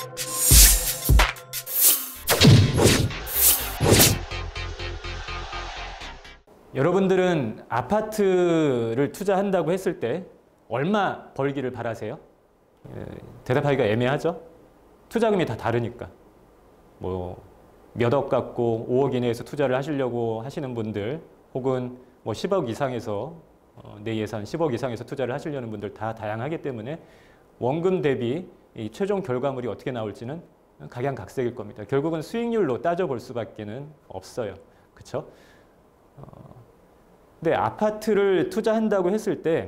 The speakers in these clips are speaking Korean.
여러분들은 아파트를 투자한다고 했을 때 얼마 벌기를 바라세요? 대답하기가 애매하죠? 투자금이 다 다르니까. 뭐 몇 억 갖고 5억 이내에서 투자를 하시려고 하시는 분들, 혹은 뭐 10억 이상에서 내 예산 10억 이상에서 투자를 하시려는 분들 다 다양하기 때문에 원금 대비 이 최종 결과물이 어떻게 나올지는 각양각색일 겁니다. 결국은 수익률로 따져볼 수밖에는 없어요. 그렇죠? 근데 아파트를 투자한다고 했을 때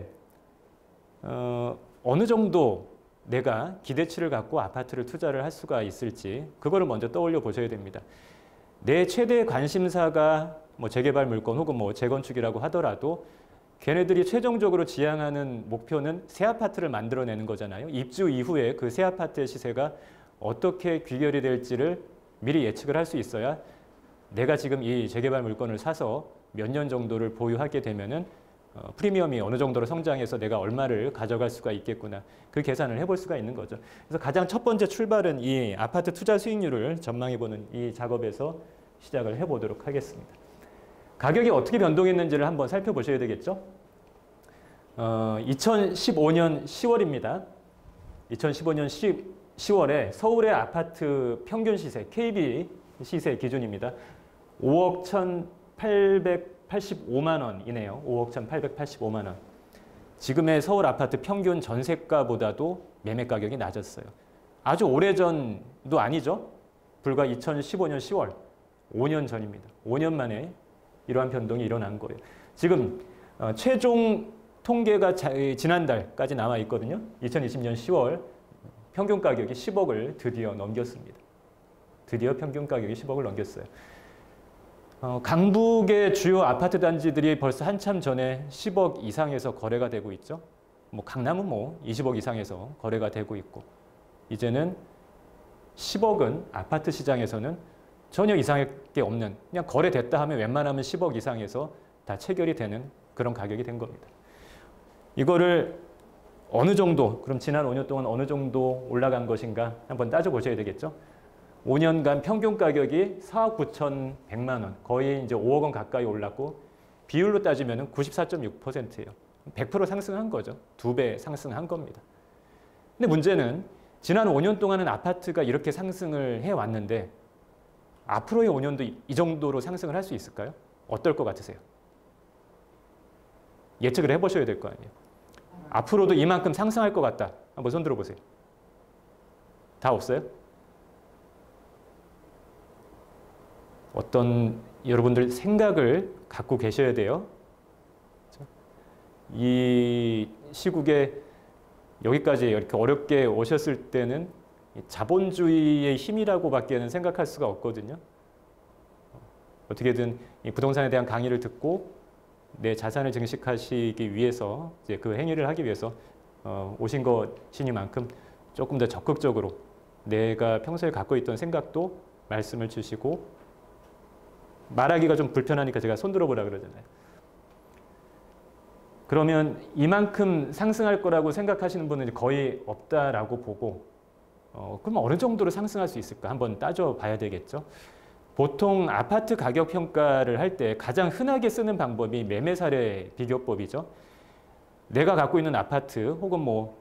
어느 정도 내가 기대치를 갖고 아파트를 투자를 할 수가 있을지 그거를 먼저 떠올려 보셔야 됩니다. 내 최대 관심사가 뭐 재개발 물건 혹은 뭐 재건축이라고 하더라도 걔네들이 최종적으로 지향하는 목표는 새 아파트를 만들어내는 거잖아요. 입주 이후에 그 새 아파트의 시세가 어떻게 귀결이 될지를 미리 예측을 할 수 있어야 내가 지금 이 재개발 물건을 사서 몇 년 정도를 보유하게 되면은 프리미엄이 어느 정도로 성장해서 내가 얼마를 가져갈 수가 있겠구나. 그 계산을 해볼 수가 있는 거죠. 그래서 가장 첫 번째 출발은 이 아파트 투자 수익률을 전망해보는 이 작업에서 시작을 해보도록 하겠습니다. 가격이 어떻게 변동했는지를 한번 살펴보셔야 되겠죠. 2015년 10월입니다. 2015년 10월에 서울의 아파트 평균 시세, KB 시세 기준입니다. 5억 1,885만 원이네요. 5억 1,885만 원. 지금의 서울 아파트 평균 전세가보다도 매매 가격이 낮았어요. 아주 오래전도 아니죠. 불과 2015년 10월, 5년 전입니다. 5년 만에 이러한 변동이 일어난 거예요. 지금 최종 통계가 지난달까지 나와 있거든요. 2020년 10월 평균 가격이 10억을 드디어 넘겼습니다. 드디어 평균 가격이 10억을 넘겼어요. 강북의 주요 아파트 단지들이 벌써 한참 전에 10억 이상에서 거래가 되고 있죠. 뭐 강남은 뭐 20억 이상에서 거래가 되고 있고, 이제는 10억은 아파트 시장에서는 전혀 이상할 게 없는, 그냥 거래됐다 하면 웬만하면 10억 이상에서 다 체결이 되는 그런 가격이 된 겁니다. 이거를 어느 정도, 그럼 지난 5년 동안 어느 정도 올라간 것인가 한번 따져보셔야 되겠죠. 5년간 평균 가격이 4억 9,100만 원, 거의 이제 5억 원 가까이 올랐고, 비율로 따지면 94.6%예요. 100% 상승한 거죠. 2배 상승한 겁니다. 근데 문제는 지난 5년 동안은 아파트가 이렇게 상승을 해왔는데 앞으로의 5년도 이 정도로 상승을 할 수 있을까요? 어떨 것 같으세요? 예측을 해보셔야 될 거 아니에요. 앞으로도 이만큼 상승할 것 같다. 한번 손 들어보세요. 다 없어요? 어떤 여러분들 생각을 갖고 계셔야 돼요. 이 시국에 여기까지 이렇게 어렵게 오셨을 때는 자본주의의 힘이라고밖에는 생각할 수가 없거든요. 어떻게든 이 부동산에 대한 강의를 듣고 내 자산을 증식하시기 위해서, 이제 그 행위를 하기 위해서 오신 것이니만큼 조금 더 적극적으로 내가 평소에 갖고 있던 생각도 말씀을 주시고, 말하기가 좀 불편하니까 제가 손 들어보라 그러잖아요. 그러면 이만큼 상승할 거라고 생각하시는 분은 거의 없다라고 보고, 그럼 어느 정도로 상승할 수 있을까 한번 따져봐야 되겠죠. 보통 아파트 가격 평가를 할 때 가장 흔하게 쓰는 방법이 매매 사례 비교법이죠. 내가 갖고 있는 아파트 혹은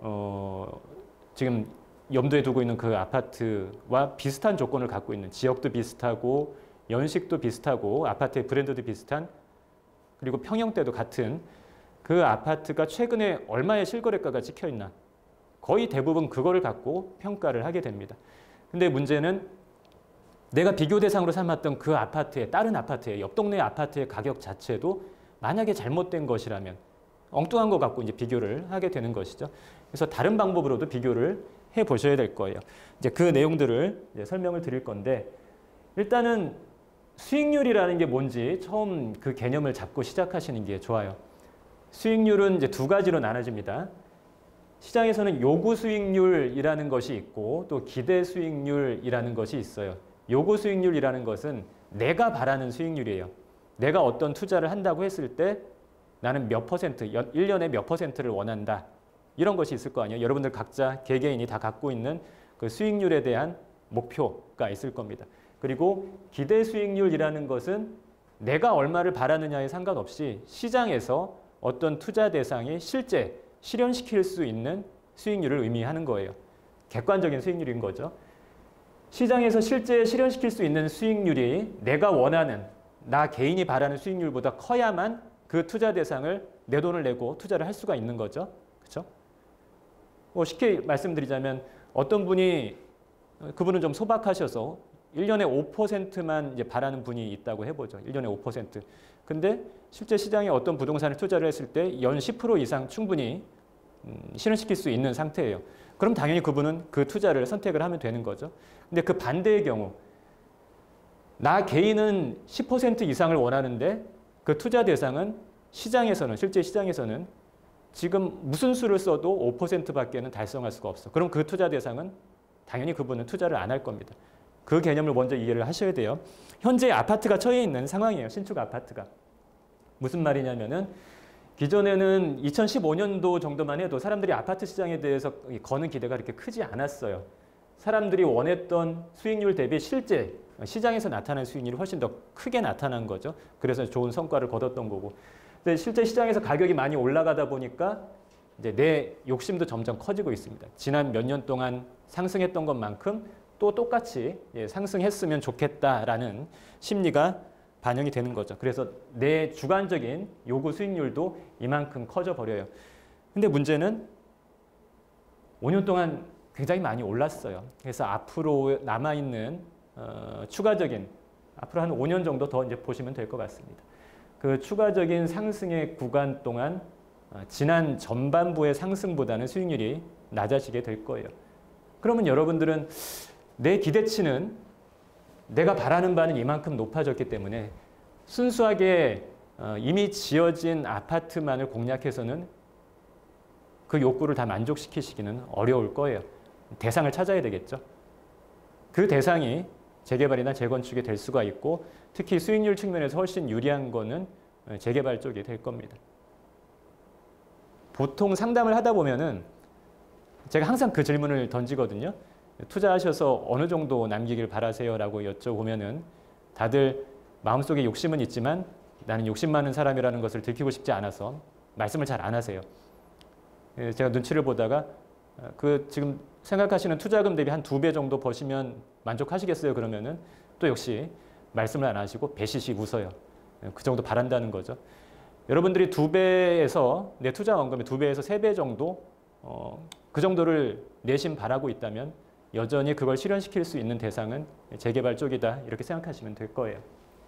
지금 염두에 두고 있는 그 아파트와 비슷한 조건을 갖고 있는, 지역도 비슷하고 연식도 비슷하고 아파트의 브랜드도 비슷한, 그리고 평형대도 같은 그 아파트가 최근에 얼마의 실거래가가 찍혀 있나, 거의 대부분 그거를 갖고 평가를 하게 됩니다. 근데 문제는 내가 비교 대상으로 삼았던 그 아파트의, 다른 아파트의, 옆 동네 아파트의 가격 자체도 만약에 잘못된 것이라면 엉뚱한 거 갖고 이제 비교를 하게 되는 것이죠. 그래서 다른 방법으로도 비교를 해 보셔야 될 거예요. 이제 그 내용들을 이제 설명을 드릴 건데, 일단은 수익률이라는 게 뭔지 처음 그 개념을 잡고 시작하시는 게 좋아요. 수익률은 이제 두 가지로 나눠집니다. 시장에서는 요구 수익률이라는 것이 있고 또 기대 수익률이라는 것이 있어요. 요구 수익률이라는 것은 내가 바라는 수익률이에요. 내가 어떤 투자를 한다고 했을 때 나는 몇 퍼센트, 1년에 몇 퍼센트를 원한다. 이런 것이 있을 거 아니에요. 여러분들 각자 개개인이 다 갖고 있는 그 수익률에 대한 목표가 있을 겁니다. 그리고 기대 수익률이라는 것은 내가 얼마를 바라느냐에 상관없이 시장에서 어떤 투자 대상이 실제 실현시킬 수 있는 수익률을 의미하는 거예요. 객관적인 수익률인 거죠. 시장에서 실제 실현시킬 수 있는 수익률이 내가 원하는, 나 개인이 바라는 수익률보다 커야만 그 투자 대상을 내 돈을 내고 투자를 할 수가 있는 거죠. 그렇죠? 쉽게 말씀드리자면 어떤 분이, 그분은 좀 소박하셔서 1년에 5%만 이제 바라는 분이 있다고 해보죠. 1년에 5%. 근데 실제 시장에 어떤 부동산을 투자를 했을 때 연 10% 이상 충분히 실현시킬 수 있는 상태예요. 그럼 당연히 그분은 그 투자를 선택을 하면 되는 거죠. 근데 그 반대의 경우, 나 개인은 10% 이상을 원하는데 그 투자 대상은 시장에서는, 실제 시장에서는 지금 무슨 수를 써도 5%밖에는 달성할 수가 없어. 그럼 그 투자 대상은 당연히 그분은 투자를 안 할 겁니다. 그 개념을 먼저 이해를 하셔야 돼요. 현재 아파트가 처해 있는 상황이에요. 신축 아파트가. 무슨 말이냐면은 기존에는 2015년도 정도만 해도 사람들이 아파트 시장에 대해서 거는 기대가 그렇게 크지 않았어요. 사람들이 원했던 수익률 대비 실제 시장에서 나타난 수익률이 훨씬 더 크게 나타난 거죠. 그래서 좋은 성과를 거뒀던 거고. 근데 실제 시장에서 가격이 많이 올라가다 보니까 이제 내 욕심도 점점 커지고 있습니다. 지난 몇 년 동안 상승했던 것만큼 또 똑같이 상승했으면 좋겠다라는 심리가 반영이 되는 거죠. 그래서 내 주관적인 요구 수익률도 이만큼 커져 버려요. 근데 문제는 5년 동안 굉장히 많이 올랐어요. 그래서 앞으로 남아있는 추가적인, 앞으로 한 5년 정도 더 이제 보시면 될 것 같습니다. 그 추가적인 상승의 구간 동안 지난 전반부의 상승보다는 수익률이 낮아지게 될 거예요. 그러면 여러분들은 내 기대치는 내가 바라는 바는 이만큼 높아졌기 때문에 순수하게 이미 지어진 아파트만을 공략해서는 그 욕구를 다 만족시키시기는 어려울 거예요. 대상을 찾아야 되겠죠. 그 대상이 재개발이나 재건축이 될 수가 있고 특히 수익률 측면에서 훨씬 유리한 거는 재개발 쪽이 될 겁니다. 보통 상담을 하다 보면은 제가 항상 그 질문을 던지거든요. 투자하셔서 어느 정도 남기길 바라세요? 라고 여쭤보면은 다들 마음속에 욕심은 있지만 나는 욕심 많은 사람이라는 것을 들키고 싶지 않아서 말씀을 잘 안 하세요. 제가 눈치를 보다가 그 지금 생각하시는 투자금 대비 한 2배 정도 버시면 만족하시겠어요? 그러면은 또 역시 말씀을 안 하시고 배시시 웃어요. 그 정도 바란다는 거죠. 여러분들이 2배에서 내 투자 원금의 2배에서 3배 정도 그 정도를 내심 바라고 있다면 여전히 그걸 실현시킬 수 있는 대상은 재개발 쪽이다 이렇게 생각하시면 될 거예요.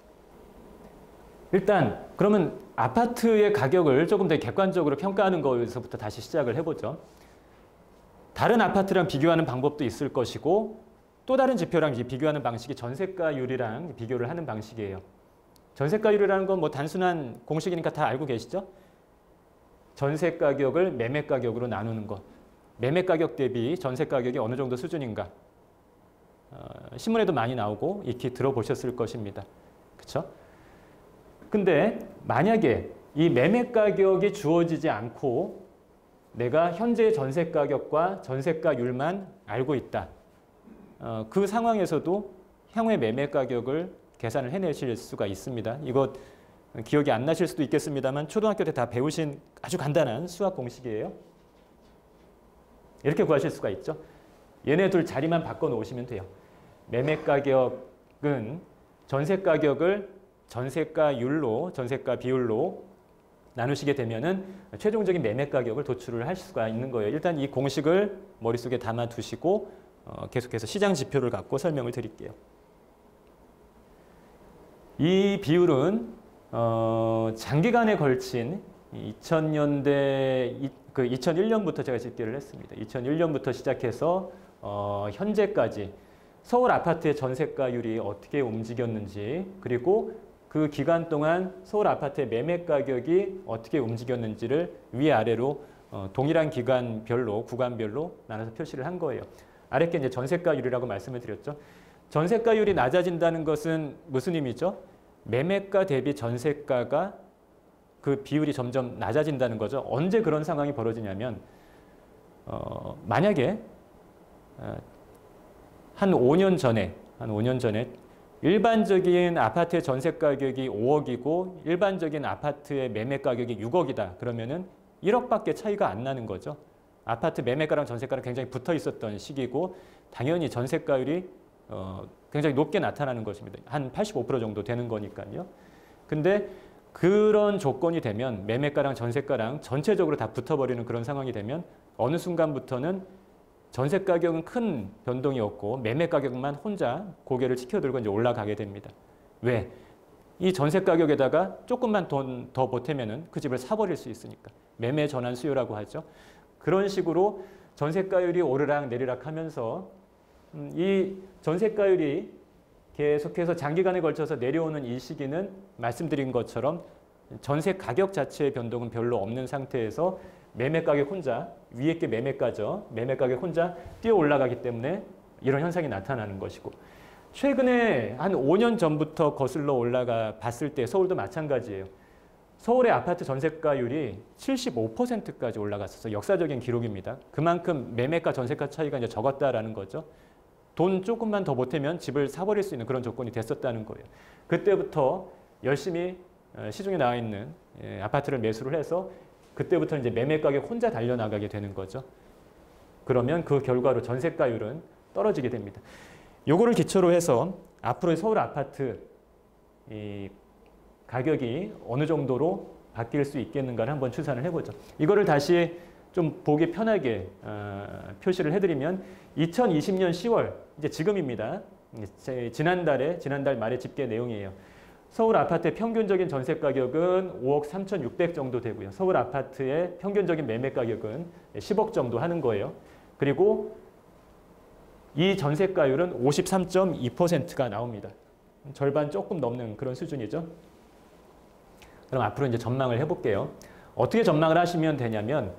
일단 그러면 아파트의 가격을 조금 더 객관적으로 평가하는 거에서부터 다시 시작을 해보죠. 다른 아파트랑 비교하는 방법도 있을 것이고 또 다른 지표랑 비교하는 방식이 전세가율이랑 비교를 하는 방식이에요. 전세가율이라는 건 뭐 단순한 공식이니까 다 알고 계시죠? 전세 가격을 매매 가격으로 나누는 것. 매매 가격 대비 전세 가격이 어느 정도 수준인가. 신문에도 많이 나오고 익히 들어보셨을 것입니다. 그렇죠? 근데 만약에 이 매매 가격이 주어지지 않고 내가 현재 전세 가격과 전세가율만 알고 있다. 그 상황에서도 향후의 매매 가격을 계산을 해내실 수가 있습니다. 이거 기억이 안 나실 수도 있겠습니다만 초등학교 때 다 배우신 아주 간단한 수학 공식이에요. 이렇게 구하실 수가 있죠. 얘네 둘 자리만 바꿔 놓으시면 돼요. 매매 가격은 전세 가격을 전세가율로, 전세가 비율로 나누시게 되면은 최종적인 매매 가격을 도출을 할 수가 있는 거예요. 일단 이 공식을 머릿속에 담아 두시고 계속해서 시장 지표를 갖고 설명을 드릴게요. 이 비율은 장기간에 걸친 2000년대, 2001년부터 제가 집계를 했습니다. 2001년부터 시작해서 현재까지 서울 아파트의 전세가율이 어떻게 움직였는지 그리고 그 기간 동안 서울 아파트의 매매 가격이 어떻게 움직였는지를 위아래로 동일한 기간별로, 구간별로 나눠서 표시를 한 거예요. 아래 게 이제 전세가율이라고 말씀을 드렸죠. 전세가율이 낮아진다는 것은 무슨 의미죠? 매매가 대비 전세가가 그 비율이 점점 낮아진다는 거죠. 언제 그런 상황이 벌어지냐면 만약에 한 5년 전에 일반적인 아파트의 전세 가격이 5억이고 일반적인 아파트의 매매 가격이 6억이다. 그러면은 1억밖에 차이가 안 나는 거죠. 아파트 매매가랑 전세가랑 굉장히 붙어 있었던 시기고 당연히 전세가율이 굉장히 높게 나타나는 것입니다. 한 85% 정도 되는 거니까요. 근데 그런 조건이 되면 매매가랑 전세가랑 전체적으로 다 붙어버리는 그런 상황이 되면 어느 순간부터는 전세 가격은 큰 변동이 없고 매매 가격만 혼자 고개를 치켜들고 이제 올라가게 됩니다. 왜? 이 전세 가격에다가 조금만 돈 더 보태면은 그 집을 사버릴 수 있으니까. 매매 전환 수요라고 하죠. 그런 식으로 전세가율이 오르락 내리락 하면서 이 전세가율이 계속해서 장기간에 걸쳐서 내려오는 이 시기는 말씀드린 것처럼 전세 가격 자체의 변동은 별로 없는 상태에서 매매 가격 혼자, 위에 게 매매가죠. 매매 가격 혼자 뛰어 올라가기 때문에 이런 현상이 나타나는 것이고 최근에 한 5년 전부터 거슬러 올라가 봤을 때 서울도 마찬가지예요. 서울의 아파트 전세가율이 75%까지 올라갔어서 역사적인 기록입니다. 그만큼 매매가 전세가 차이가 이제 적었다라는 거죠. 돈 조금만 더 보태면 집을 사버릴 수 있는 그런 조건이 됐었다는 거예요. 그때부터 열심히 시중에 나와 있는 아파트를 매수를 해서 그때부터 이제 매매 가격 혼자 달려나가게 되는 거죠. 그러면 그 결과로 전세가율은 떨어지게 됩니다. 요거를 기초로 해서 앞으로의 서울 아파트 이 가격이 어느 정도로 바뀔 수 있겠는가를 한번 추산을 해보죠. 이거를 다시 좀 보기 편하게 표시를 해드리면 2020년 10월, 이제 지금입니다. 지난달 말의 집계 내용이에요. 서울 아파트의 평균적인 전세 가격은 5억 3,600 정도 되고요. 서울 아파트의 평균적인 매매 가격은 10억 정도 하는 거예요. 그리고 이 전세가율은 53.2%가 나옵니다. 절반 조금 넘는 그런 수준이죠. 그럼 앞으로 이제 전망을 해볼게요. 어떻게 전망을 하시면 되냐면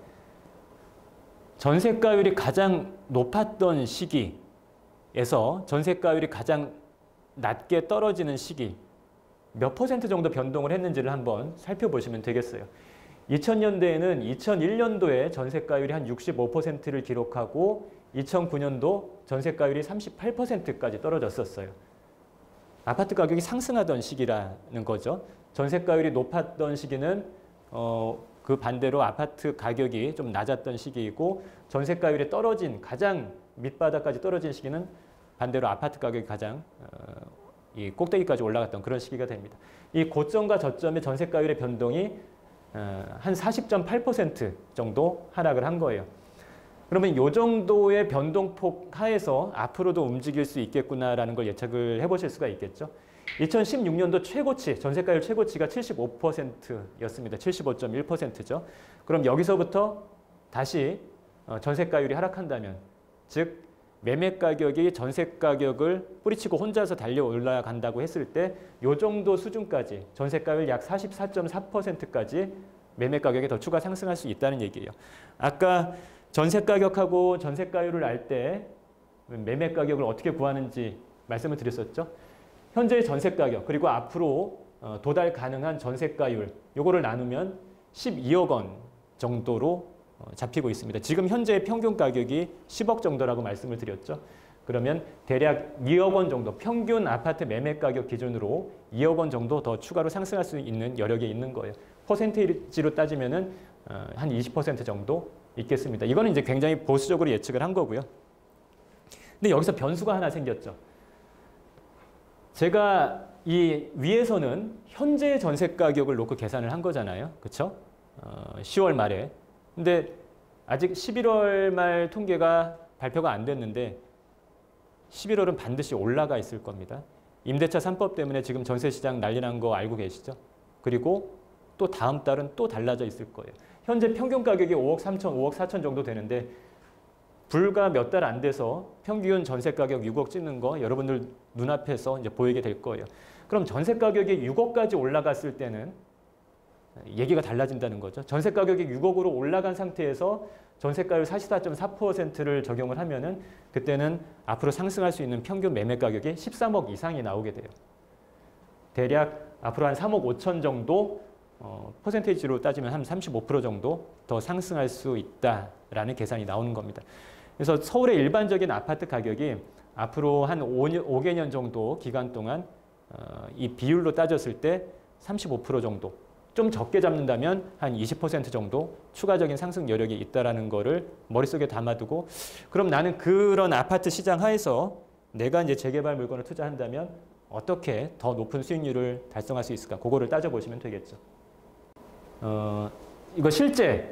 전세가율이 가장 높았던 시기에서 전세가율이 가장 낮게 떨어지는 시기 몇 퍼센트 정도 변동을 했는지를 한번 살펴보시면 되겠어요. 2000년대에는 2001년도에 전세가율이 한 65%를 기록하고 2009년도 전세가율이 38%까지 떨어졌었어요. 아파트 가격이 상승하던 시기라는 거죠. 전세가율이 높았던 시기는 그 반대로 아파트 가격이 좀 낮았던 시기이고 전세가율이 떨어진 가장 밑바닥까지 떨어진 시기는 반대로 아파트 가격이 가장 이 꼭대기까지 올라갔던 그런 시기가 됩니다. 이 고점과 저점의 전세가율의 변동이 한 40.8% 정도 하락을 한 거예요. 그러면 이 정도의 변동폭 하에서 앞으로도 움직일 수 있겠구나라는 걸 예측을 해보실 수가 있겠죠. 2016년도 최고치, 전세가율 최고치가 75%였습니다. 75.1%죠. 그럼 여기서부터 다시 전세가율이 하락한다면, 즉 매매 가격이 전세 가격을 뿌리치고 혼자서 달려 올라간다고 했을 때 이 정도 수준까지 전세가율 약 44.4%까지 매매 가격이 더 추가 상승할 수 있다는 얘기예요. 아까 전세 가격하고 전세가율을 알 때 매매 가격을 어떻게 구하는지 말씀을 드렸었죠. 현재의 전세 가격 그리고 앞으로 도달 가능한 전세가율 요거를 나누면 12억 원 정도로 잡히고 있습니다. 지금 현재의 평균 가격이 10억 정도라고 말씀을 드렸죠. 그러면 대략 2억 원 정도 평균 아파트 매매 가격 기준으로 2억 원 정도 더 추가로 상승할 수 있는 여력이 있는 거예요. 퍼센테이지로 따지면은 한 20% 정도 있겠습니다. 이거는 이제 굉장히 보수적으로 예측을 한 거고요. 근데 여기서 변수가 하나 생겼죠. 제가 이 위에서는 현재 전세 가격을 놓고 계산을 한 거잖아요. 그렇죠? 10월 말에. 근데 아직 11월 말 통계가 발표가 안 됐는데 11월은 반드시 올라가 있을 겁니다. 임대차 3법 때문에 지금 전세 시장 난리 난 거 알고 계시죠? 그리고 또 다음 달은 또 달라져 있을 거예요. 현재 평균 가격이 5억 3천, 5억 4천 정도 되는데 불과 몇 달 안 돼서 평균 전세 가격 6억 찍는 거 여러분들 눈앞에서 이제 보이게 될 거예요. 그럼 전세 가격이 6억까지 올라갔을 때는 얘기가 달라진다는 거죠. 전세 가격이 6억으로 올라간 상태에서 전세가율 44.4%를 적용을 하면은 그때는 앞으로 상승할 수 있는 평균 매매 가격이 13억 이상이 나오게 돼요. 대략 앞으로 한 3억 5천 정도 퍼센테이지로 따지면 한 35% 정도 더 상승할 수 있다라는 계산이 나오는 겁니다. 그래서 서울의 일반적인 아파트 가격이 앞으로 한 5개년 정도 기간 동안 이 비율로 따졌을 때 35% 정도, 좀 적게 잡는다면 한 20% 정도 추가적인 상승 여력이 있다라는 거를 머릿속에 담아두고, 그럼 나는 그런 아파트 시장 하에서 내가 이제 재개발 물건을 투자한다면 어떻게 더 높은 수익률을 달성할 수 있을까? 그거를 따져보시면 되겠죠. 이거 실제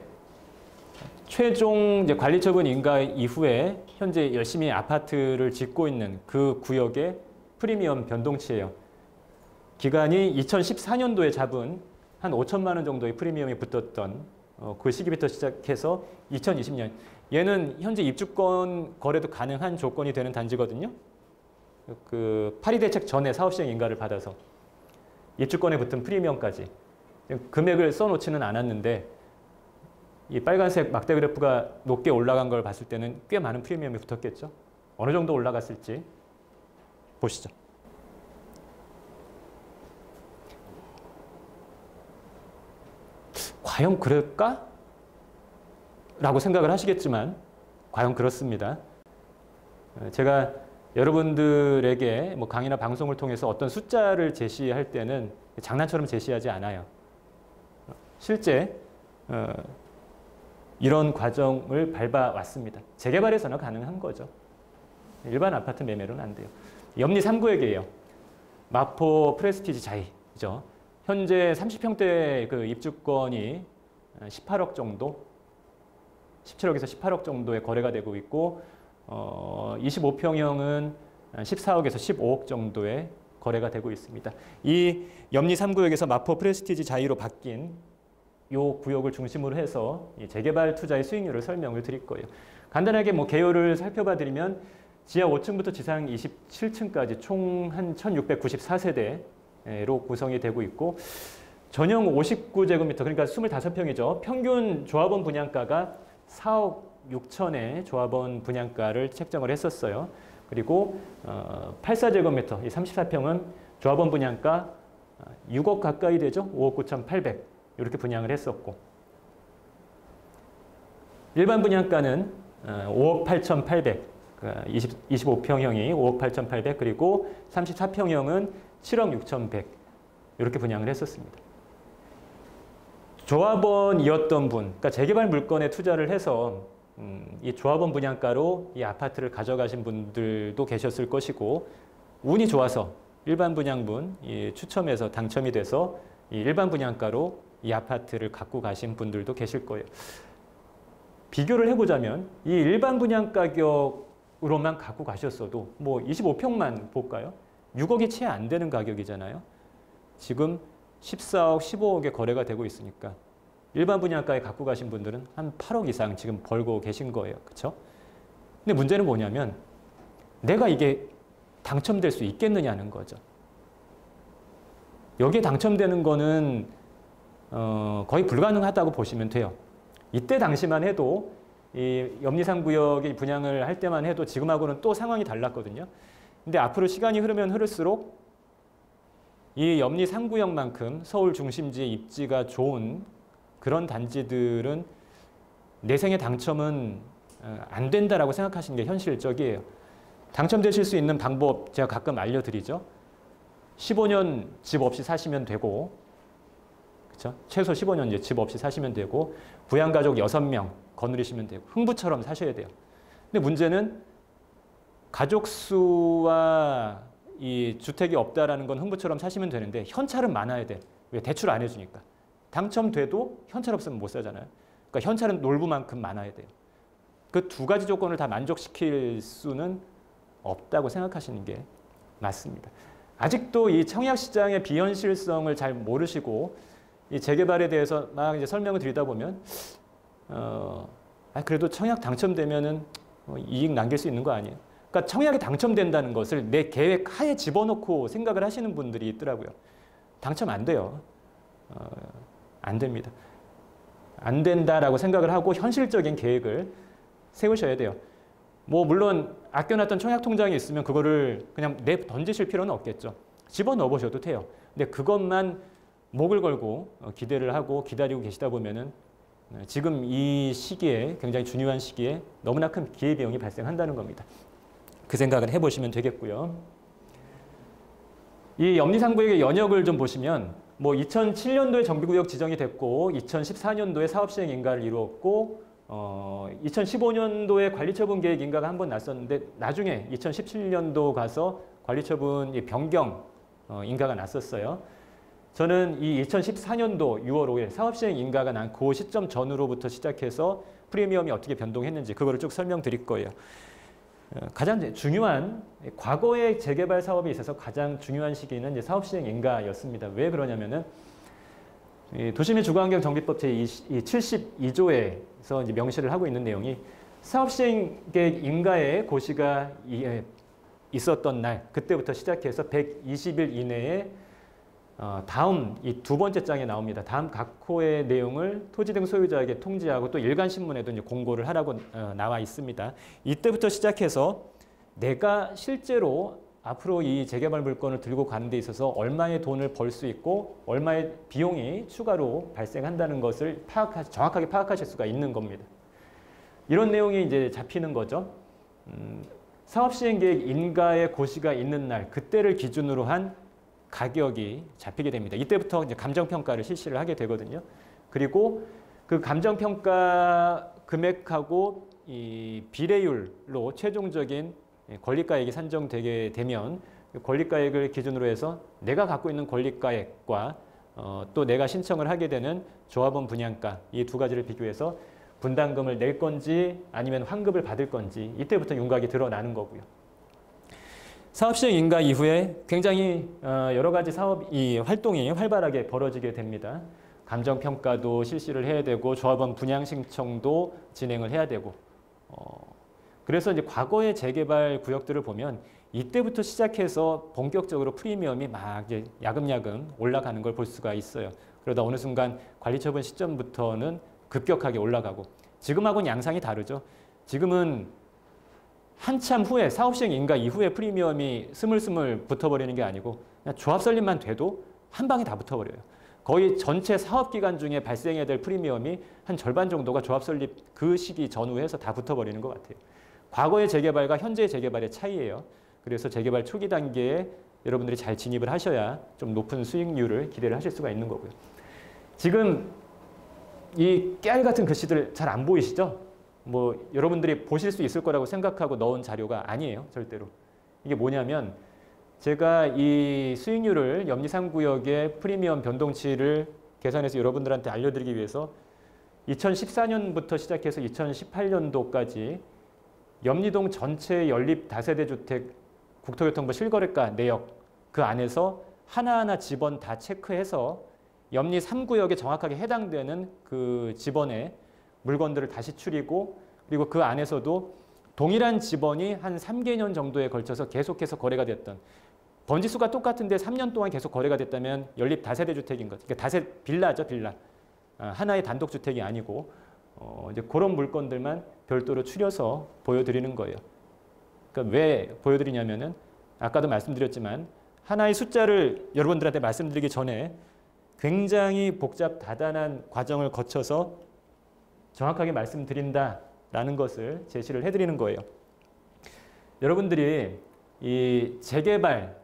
최종 이제 관리처분 인가 이후에 현재 열심히 아파트를 짓고 있는 그 구역의 프리미엄 변동치예요. 기간이 2014년도에 잡은 한 5천만 원 정도의 프리미엄이 붙었던 그 시기부터 시작해서 2020년. 얘는 현재 입주권 거래도 가능한 조건이 되는 단지거든요. 그 파리 대책 전에 사업시행 인가를 받아서 입주권에 붙은 프리미엄까지 금액을 써놓지는 않았는데, 이 빨간색 막대 그래프가 높게 올라간 걸 봤을 때는 꽤 많은 프리미엄이 붙었겠죠. 어느 정도 올라갔을지 보시죠. 과연 그럴까? 라고 생각을 하시겠지만 과연 그렇습니다. 제가 여러분들에게 뭐 강의나 방송을 통해서 어떤 숫자를 제시할 때는 장난처럼 제시하지 않아요. 실제 이런 과정을 밟아왔습니다. 재개발에서는 가능한 거죠. 일반 아파트 매매로는 안 돼요. 염리 3구역이에요. 마포 프레스티지 자이죠. 현재 30평대 그 입주권이 18억 정도, 17억에서 18억 정도의 거래가 되고 있고, 25평형은 14억에서 15억 정도의 거래가 되고 있습니다. 이 염리 3구역에서 마포 프레스티지 자이로 바뀐 요 구역을 중심으로 해서 이 재개발 투자의 수익률을 설명을 드릴 거예요. 간단하게 뭐 개요를 살펴봐 드리면 지하 5층부터 지상 27층까지 총 한 1694세대로 구성이 되고 있고, 전용 59제곱미터, 그러니까 25평이죠. 평균 조합원 분양가가 4억 6천의 조합원 분양가를 책정을 했었어요. 그리고 84제곱미터, 이 34평은 조합원 분양가 6억 가까이 되죠. 5억 9,800 이렇게 분양을 했었고, 일반 분양가는 5억 8,800, 25평형이 5억 8,800, 그리고 34평형은 7억 6,100 이렇게 분양을 했었습니다. 조합원이었던 분, 그러니까 재개발 물건에 투자를 해서 이 조합원 분양가로 이 아파트를 가져가신 분들도 계셨을 것이고, 운이 좋아서 일반 분양분 추첨해서 당첨이 돼서 이 일반 분양가로 이 아파트를 갖고 가신 분들도 계실 거예요. 비교를 해보자면 이 일반 분양 가격으로만 갖고 가셨어도 뭐 25평만 볼까요? 6억이 채 안 되는 가격이잖아요. 지금 14억, 15억에 거래가 되고 있으니까 일반 분양가에 갖고 가신 분들은 한 8억 이상 지금 벌고 계신 거예요. 그렇죠? 근데 문제는 뭐냐면 내가 이게 당첨될 수 있겠느냐는 거죠. 여기에 당첨되는 거는 거의 불가능하다고 보시면 돼요. 이때 당시만 해도 이 염리 3구역의 분양을 할 때만 해도 지금하고는 또 상황이 달랐거든요. 근데 앞으로 시간이 흐르면 흐를수록 이 염리 3구역만큼 서울 중심지에 입지가 좋은 그런 단지들은 내 생에 당첨은 안 된다라고 생각하시는 게 현실적이에요. 당첨되실 수 있는 방법 제가 가끔 알려드리죠. 15년 집 없이 사시면 되고, 그렇죠? 최소 15년 이제 집 없이 사시면 되고, 부양가족 6명 거느리시면 되고, 흥부처럼 사셔야 돼요. 근데 문제는 가족 수와 이 주택이 없다라는 건 흥부처럼 사시면 되는데 현찰은 많아야 돼. 왜? 대출 안 해주니까. 당첨돼도 현찰 없으면 못 사잖아요. 그러니까 현찰은 놀부만큼 많아야 돼요. 그 두 가지 조건을 다 만족시킬 수는 없다고 생각하시는 게 맞습니다. 아직도 이 청약시장의 비현실성을 잘 모르시고 이 재개발에 대해서 막 이제 설명을 드리다 보면 그래도 청약 당첨되면은 이익 남길 수 있는 거 아니에요? 그러니까 청약이 당첨된다는 것을 내 계획 하에 집어넣고 생각을 하시는 분들이 있더라고요. 당첨 안 돼요. 안 됩니다. 안 된다라고 생각을 하고 현실적인 계획을 세우셔야 돼요. 뭐 물론 아껴놨던 청약 통장이 있으면 그거를 그냥 내 던지실 필요는 없겠죠. 집어넣어 보셔도 돼요. 근데 그것만 목을 걸고 기대를 하고 기다리고 계시다 보면은 지금 이 시기에, 굉장히 중요한 시기에 너무나 큰 기회비용이 발생한다는 겁니다. 그 생각을 해보시면 되겠고요. 이 염리상구역의 연역을 좀 보시면 뭐 2007년도에 정비구역 지정이 됐고 2014년도에 사업시행 인가를 이루었고 2015년도에 관리처분 계획 인가가 한 번 났었는데 나중에 2017년도 가서 관리처분 변경 인가가 났었어요. 저는 이 2014년도 6월 5일 사업시행 인가가 난 그 시점 전후로부터 시작해서 프리미엄이 어떻게 변동했는지 그거를 쭉 설명드릴 거예요. 가장 중요한 과거의 재개발 사업에 있어서 가장 중요한 시기는 이제 사업시행 인가였습니다. 왜 그러냐면은 도시민 주거환경 정비법 제72조에서 이제 명시를 하고 있는 내용이 사업시행 계획 인가의 고시가 있었던 날 그때부터 시작해서 120일 이내에 다음 이 두 번째 장에 나옵니다. 다음 각 호의 내용을 토지 등 소유자에게 통지하고 또 일간신문에도 이제 공고를 하라고 나와 있습니다. 이때부터 시작해서 내가 실제로 앞으로 이 재개발 물건을 들고 가는 데 있어서 얼마의 돈을 벌 수 있고 얼마의 비용이 추가로 발생한다는 것을 정확하게 파악하실 수가 있는 겁니다. 이런 내용이 이제 잡히는 거죠. 사업시행계획 인가의 고시가 있는 날 그때를 기준으로 한 가격이 잡히게 됩니다. 이때부터 이제 감정평가를 실시를 하게 되거든요. 그리고 그 감정평가 금액하고 이 비례율로 최종적인 권리가액이 산정되게 되면 권리가액을 기준으로 해서 내가 갖고 있는 권리가액과 또 내가 신청을 하게 되는 조합원 분양가 이 두 가지를 비교해서 분담금을 낼 건지 아니면 환급을 받을 건지 이때부터 윤곽이 드러나는 거고요. 사업시행 인가 이후에 굉장히 여러 가지 활동이 활발하게 벌어지게 됩니다. 감정평가도 실시를 해야 되고 조합원 분양 신청도 진행을 해야 되고 그래서 이제 과거의 재개발 구역들을 보면 이때부터 시작해서 본격적으로 프리미엄이 막 이제 야금야금 올라가는 걸 볼 수가 있어요. 그러다 어느 순간 관리처분 시점부터는 급격하게 올라가고 지금하고는 양상이 다르죠. 지금은 한참 후에 사업시행 인가 이후에 프리미엄이 스물스물 붙어버리는 게 아니고 그냥 조합 설립만 돼도 한 방에 다 붙어버려요. 거의 전체 사업기간 중에 발생해야 될 프리미엄이 한 절반 정도가 조합 설립 그 시기 전후에서 다 붙어버리는 것 같아요. 과거의 재개발과 현재의 재개발의 차이예요. 그래서 재개발 초기 단계에 여러분들이 잘 진입을 하셔야 좀 높은 수익률을 기대를 하실 수가 있는 거고요. 지금 이 깨알 같은 글씨들 잘 안 보이시죠? 뭐 여러분들이 보실 수 있을 거라고 생각하고 넣은 자료가 아니에요. 절대로. 이게 뭐냐면 제가 이 수익률을 염리상구역의 프리미엄 변동치를 계산해서 여러분들한테 알려드리기 위해서 2014년부터 시작해서 2018년도까지 염리동 전체 연립 다세대 주택 국토교통부 실거래가 내역 그 안에서 하나하나 집원 다 체크해서 염리 3구역에 정확하게 해당되는 그 집원의 물건들을 다시 추리고 그리고 그 안에서도 동일한 집원이 한 3개년 정도에 걸쳐서 계속해서 거래가 됐던 번지수가 똑같은데 3년 동안 계속 거래가 됐다면 연립 다세대 주택인 것. 그러니까 빌라죠, 빌라. 하나의 단독주택이 아니고 이제 그런 물건들만 별도로 추려서 보여드리는 거예요. 그러니까 왜 보여드리냐면은 아까도 말씀드렸지만 하나의 숫자를 여러분들한테 말씀드리기 전에 굉장히 복잡 다단한 과정을 거쳐서 정확하게 말씀드린다라는 것을 제시를 해드리는 거예요. 여러분들이 이 재개발,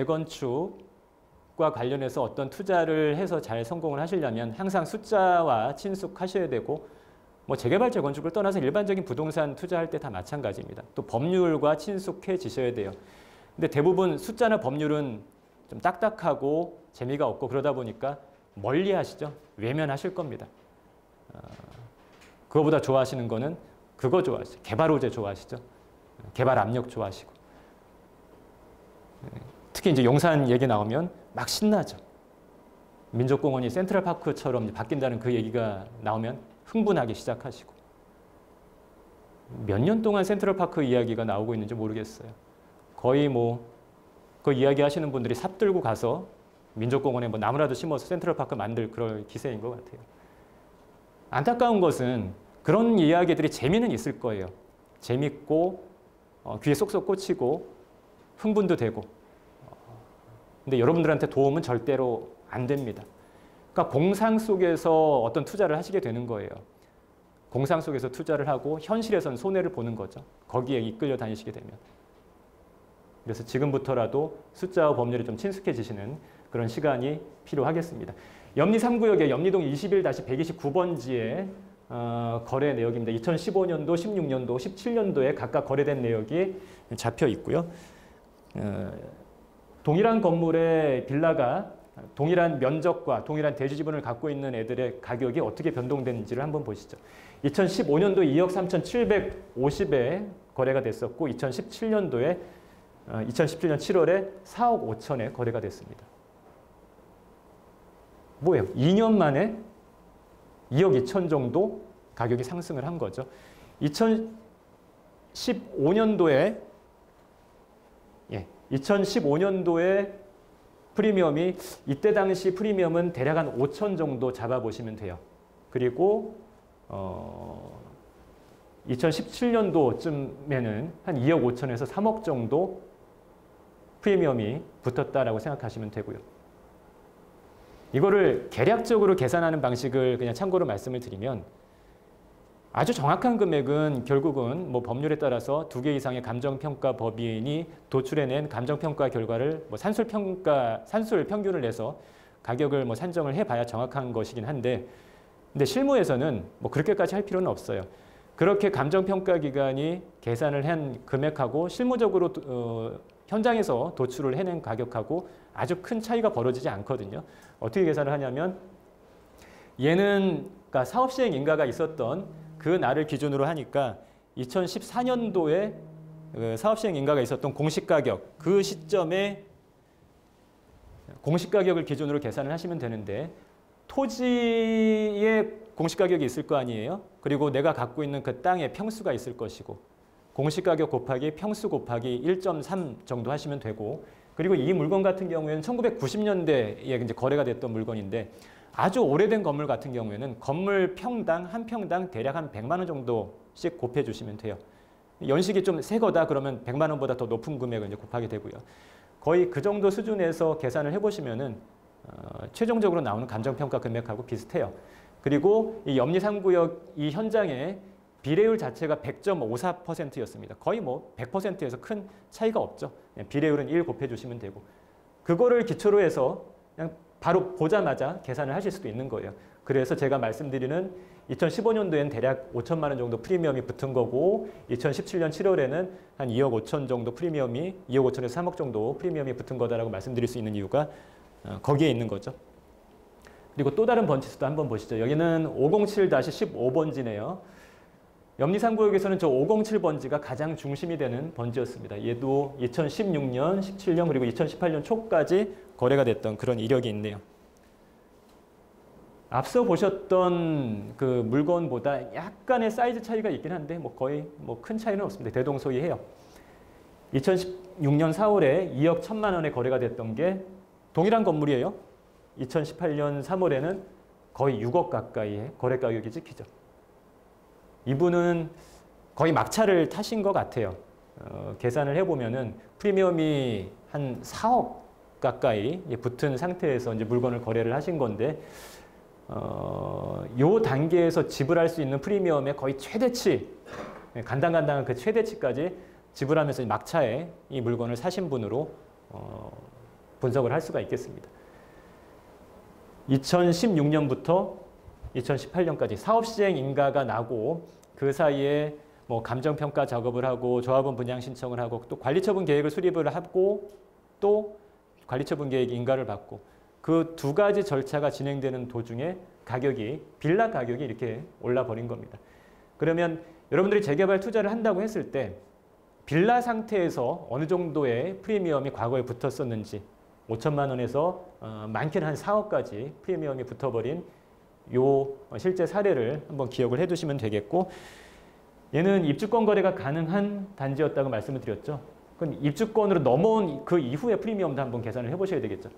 재건축과 관련해서 어떤 투자를 해서 잘 성공을 하시려면 항상 숫자와 친숙하셔야 되고 뭐 재개발, 재건축을 떠나서 일반적인 부동산 투자할 때 다 마찬가지입니다. 또 법률과 친숙해지셔야 돼요. 근데 대부분 숫자나 법률은 좀 딱딱하고 재미가 없고 그러다 보니까 멀리 하시죠. 외면하실 겁니다. 그거보다 좋아하시는 거는 그거 좋아하시죠. 개발 호재 좋아하시죠. 개발 압력 좋아하시고. 특히 이제 용산 얘기 나오면 막 신나죠. 민족공원이 센트럴파크처럼 바뀐다는 그 얘기가 나오면 흥분하기 시작하시고. 몇 년 동안 센트럴파크 이야기가 나오고 있는지 모르겠어요. 거의 뭐 그 이야기 하시는 분들이 삽 들고 가서 민족공원에 뭐 나무라도 심어서 센트럴파크 만들 그럴 기세인 것 같아요. 안타까운 것은 그런 이야기들이 재미는 있을 거예요. 재밌고 귀에 쏙쏙 꽂히고 흥분도 되고 근데 여러분들한테 도움은 절대로 안 됩니다. 그러니까 공상 속에서 어떤 투자를 하시게 되는 거예요. 공상 속에서 투자를 하고 현실에서는 손해를 보는 거죠. 거기에 이끌려 다니시게 되면. 그래서 지금부터라도 숫자와 법률에 좀 친숙해지시는 그런 시간이 필요하겠습니다. 염리 3구역의 염리동 21-129번지의 거래 내역입니다. 2015년도, 16년도, 17년도에 각각 거래된 내역이 잡혀 있고요. 동일한 건물의 빌라가 동일한 면적과 동일한 대지 지분을 갖고 있는 애들의 가격이 어떻게 변동되는지를 한번 보시죠. 2015년도 2억 3,750에 거래가 됐었고 2017년도에 2017년 7월에 4억 5천에 거래가 됐습니다. 뭐예요? 2년 만에 2억 2천 정도 가격이 상승을 한 거죠. 2015년도에 프리미엄이 이때 당시 프리미엄은 대략 한 5천 정도 잡아보시면 돼요. 그리고 2017년도쯤에는 한 2억 5천에서 3억 정도 프리미엄이 붙었다라고 생각하시면 되고요. 이거를 계략적으로 계산하는 방식을 그냥 참고로 말씀을 드리면 아주 정확한 금액은 결국은 뭐 법률에 따라서 2개 이상의 감정평가 법인이 도출해낸 감정평가 결과를 뭐 산술 평균을 내서 가격을 뭐 산정을 해봐야 정확한 것이긴 한데, 근데 실무에서는 뭐 그렇게까지 할 필요는 없어요. 그렇게 감정평가 기관이 계산을 한 금액하고 실무적으로 현장에서 도출을 해낸 가격하고 아주 큰 차이가 벌어지지 않거든요. 어떻게 계산을 하냐면 얘는 그러니까 사업 시행 인가가 있었던 그 날을 기준으로 하니까 2014년도에 사업 시행 인가가 있었던 공시가격, 그 시점에 공시가격을 기준으로 계산을 하시면 되는데 토지에 공시가격이 있을 거 아니에요? 그리고 내가 갖고 있는 그 땅에 평수가 있을 것이고 공시가격 곱하기 평수 곱하기 1.3 정도 하시면 되고, 그리고 이 물건 같은 경우에는 1990년대에 이제 거래가 됐던 물건인데 아주 오래된 건물 같은 경우에는 건물 평당 한 평당 대략 한 100만 원 정도씩 곱해 주시면 돼요. 연식이 좀 새 거다 그러면 100만 원보다 더 높은 금액을 이제 곱하게 되고요. 거의 그 정도 수준에서 계산을 해보시면은 최종적으로 나오는 감정평가 금액하고 비슷해요. 그리고 이 염리 3구역 이 현장에 비례율 자체가 100.54%였습니다. 거의 뭐 100%에서 큰 차이가 없죠. 비례율은 1 곱해주시면 되고 그거를 기초로 해서 그냥 바로 보자마자 계산을 하실 수도 있는 거예요. 그래서 제가 말씀드리는 2015년도에는 대략 5천만 원 정도 프리미엄이 붙은 거고 2017년 7월에는 한 2억 5천 정도 프리미엄이 2억 5천에서 3억 정도 프리미엄이 붙은 거다라고 말씀드릴 수 있는 이유가 거기에 있는 거죠. 그리고 또 다른 번지수도 한번 보시죠. 여기는 507-15번지네요. 염리 3구역에서는 저 507번지가 가장 중심이 되는 번지였습니다. 얘도 2016년, 17년 그리고 2018년 초까지 거래가 됐던 그런 이력이 있네요. 앞서 보셨던 그 물건보다 약간의 사이즈 차이가 있긴 한데 뭐 거의 뭐 큰 차이는 없습니다. 대동소이해요. 2016년 4월에 2억 1천만 원에 거래가 됐던 게 동일한 건물이에요. 2018년 3월에는 거의 6억 가까이의 거래 가격이 찍히죠. 이분은 거의 막차를 타신 것 같아요. 계산을 해보면은 프리미엄이 한 4억 가까이 붙은 상태에서 이제 물건을 거래를 하신 건데, 요 단계에서 지불할 수 있는 프리미엄의 거의 최대치, 간당간당한 그 최대치까지 지불하면서 막차에 이 물건을 사신 분으로 분석을 할 수가 있겠습니다. 2016년부터 2018년까지 사업 시행 인가가 나고 그 사이에 뭐 감정평가 작업을 하고 조합원 분양 신청을 하고 또 관리처분 계획을 수립을 하고 또 관리처분 계획 인가를 받고 그 두 가지 절차가 진행되는 도중에 빌라 가격이 이렇게 올라버린 겁니다. 그러면 여러분들이 재개발 투자를 한다고 했을 때 빌라 상태에서 어느 정도의 프리미엄이 과거에 붙었었는지 5천만 원에서 많게는 한 4억까지 프리미엄이 붙어버린 요 실제 사례를 한번 기억을 해두시면 되겠고, 얘는 입주권 거래가 가능한 단지였다고 말씀을 드렸죠. 그럼 입주권으로 넘어온 그 이후의 프리미엄도 한번 계산을 해보셔야 되겠죠.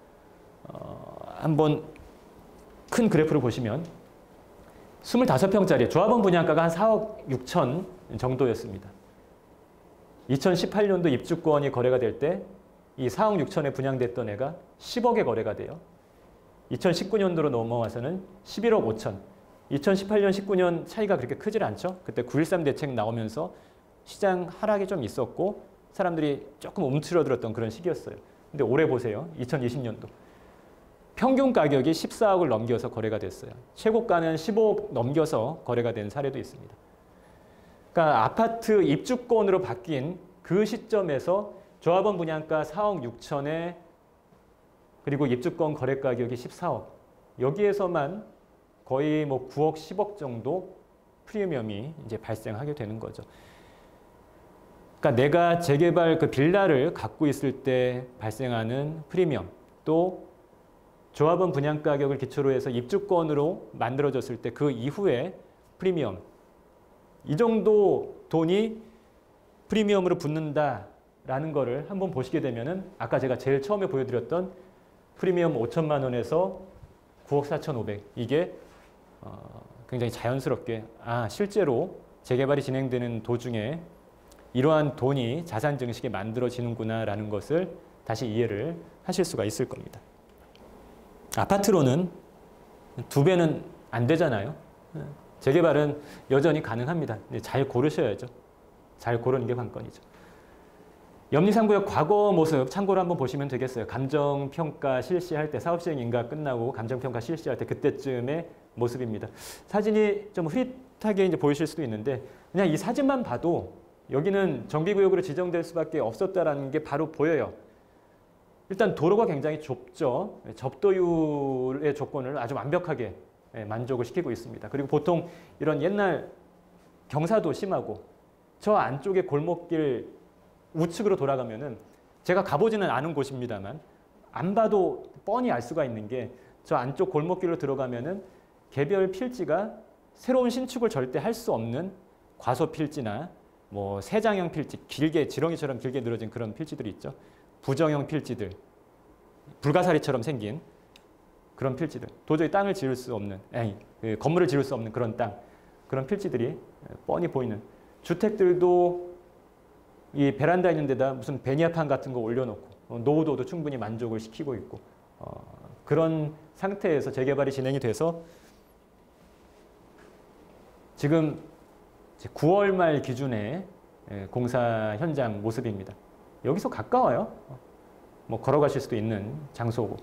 한번 큰 그래프를 보시면 25평짜리 조합원 분양가가 한 4억 6천 정도였습니다. 2018년도 입주권이 거래가 될 때 이 4억 6천에 분양됐던 애가 10억에 거래가 돼요. 2019년도로 넘어와서는 11억 5천. 2018년, 19년 차이가 그렇게 크질 않죠. 그때 9.13 대책 나오면서 시장 하락이 좀 있었고 사람들이 조금 움츠러들었던 그런 시기였어요. 근데 올해 보세요. 2020년도. 평균 가격이 14억을 넘겨서 거래가 됐어요. 최고가는 15억 넘겨서 거래가 된 사례도 있습니다. 그러니까 아파트 입주권으로 바뀐 그 시점에서 조합원 분양가 4억 6천에 그리고 입주권 거래 가격이 14억. 여기에서만 거의 뭐 9억, 10억 정도 프리미엄이 이제 발생하게 되는 거죠. 그러니까 내가 재개발 그 빌라를 갖고 있을 때 발생하는 프리미엄, 또 조합원 분양 가격을 기초로 해서 입주권으로 만들어졌을 때 그 이후에 프리미엄, 이 정도 돈이 프리미엄으로 붙는다라는 거를 한번 보시게 되면은 아까 제가 제일 처음에 보여드렸던 프리미엄 5천만 원에서 9억 4,500, 이게 굉장히 자연스럽게 실제로 재개발이 진행되는 도중에 이러한 돈이 자산 증식에 만들어지는구나라는 것을 다시 이해를 하실 수가 있을 겁니다. 아파트로는 2배는 안 되잖아요. 재개발은 여전히 가능합니다. 잘 고르셔야죠. 잘 고르는 게 관건이죠. 염리상구역 과거 모습 참고로 한번 보시면 되겠어요. 감정평가 실시할 때, 사업시행 인가 끝나고 감정평가 실시할 때 그때쯤의 모습입니다. 사진이 좀 흐릿하게 이제 보이실 수도 있는데 그냥 이 사진만 봐도 여기는 정비구역으로 지정될 수밖에 없었다라는 게 바로 보여요. 일단 도로가 굉장히 좁죠. 접도율의 조건을 아주 완벽하게 만족을 시키고 있습니다. 그리고 보통 이런 옛날 경사도 심하고 저 안쪽에 골목길 우측으로 돌아가면은 제가 가보지는 않은 곳입니다만 안 봐도 뻔히 알 수가 있는 게 저 안쪽 골목길로 들어가면은 개별 필지가 새로운 신축을 절대 할 수 없는 과소 필지나 뭐 세장형 필지, 길게 지렁이처럼 길게 늘어진 그런 필지들이 있죠. 부정형 필지들, 불가사리처럼 생긴 그런 필지들, 도저히 땅을 지을 수 없는, 건물을 지을 수 없는 그런 땅, 그런 필지들이 뻔히 보이는, 주택들도 이 베란다 있는 데다 무슨 베니아판 같은 거 올려놓고 노후도도 충분히 만족을 시키고 있고 그런 상태에서 재개발이 진행이 돼서 지금 9월 말 기준의 공사 현장 모습입니다. 여기서 가까워요. 뭐 걸어가실 수도 있는 장소고.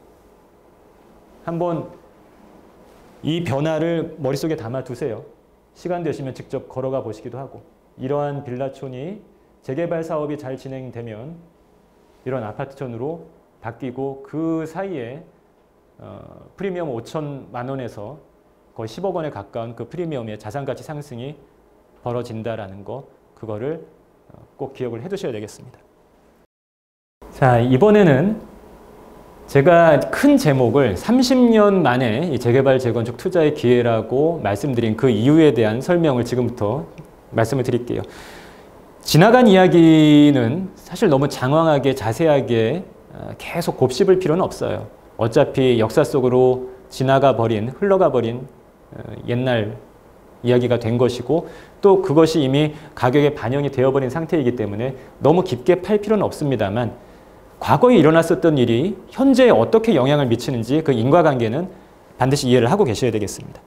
한번 이 변화를 머릿속에 담아 두세요. 시간 되시면 직접 걸어가 보시기도 하고. 이러한 빌라촌이 재개발 사업이 잘 진행되면 이런 아파트촌으로 바뀌고 그 사이에 프리미엄 5천만 원에서 거의 10억 원에 가까운 그 프리미엄의 자산가치 상승이 벌어진다라는 거, 그거를 꼭 기억을 해두셔야 되겠습니다. 자, 이번에는 제가 큰 제목을 30년 만에 이 재개발 재건축 투자의 기회라고 말씀드린 그 이유에 대한 설명을 지금부터 말씀을 드릴게요. 지나간 이야기는 사실 너무 장황하게 자세하게 계속 곱씹을 필요는 없어요. 어차피 역사 속으로 지나가 버린, 흘러가 버린 옛날 이야기가 된 것이고 또 그것이 이미 가격에 반영이 되어버린 상태이기 때문에 너무 깊게 팔 필요는 없습니다만 과거에 일어났었던 일이 현재에 어떻게 영향을 미치는지 그 인과관계는 반드시 이해를 하고 계셔야 되겠습니다.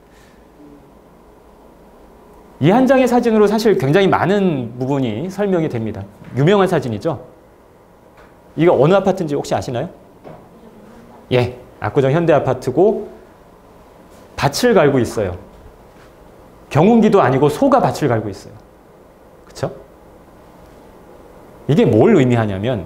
이 한 장의 사진으로 사실 굉장히 많은 부분이 설명이 됩니다. 유명한 사진이죠. 이거 어느 아파트인지 혹시 아시나요? 예, 압구정 현대아파트고 밭을 갈고 있어요. 경운기도 아니고 소가 밭을 갈고 있어요. 그렇죠? 이게 뭘 의미하냐면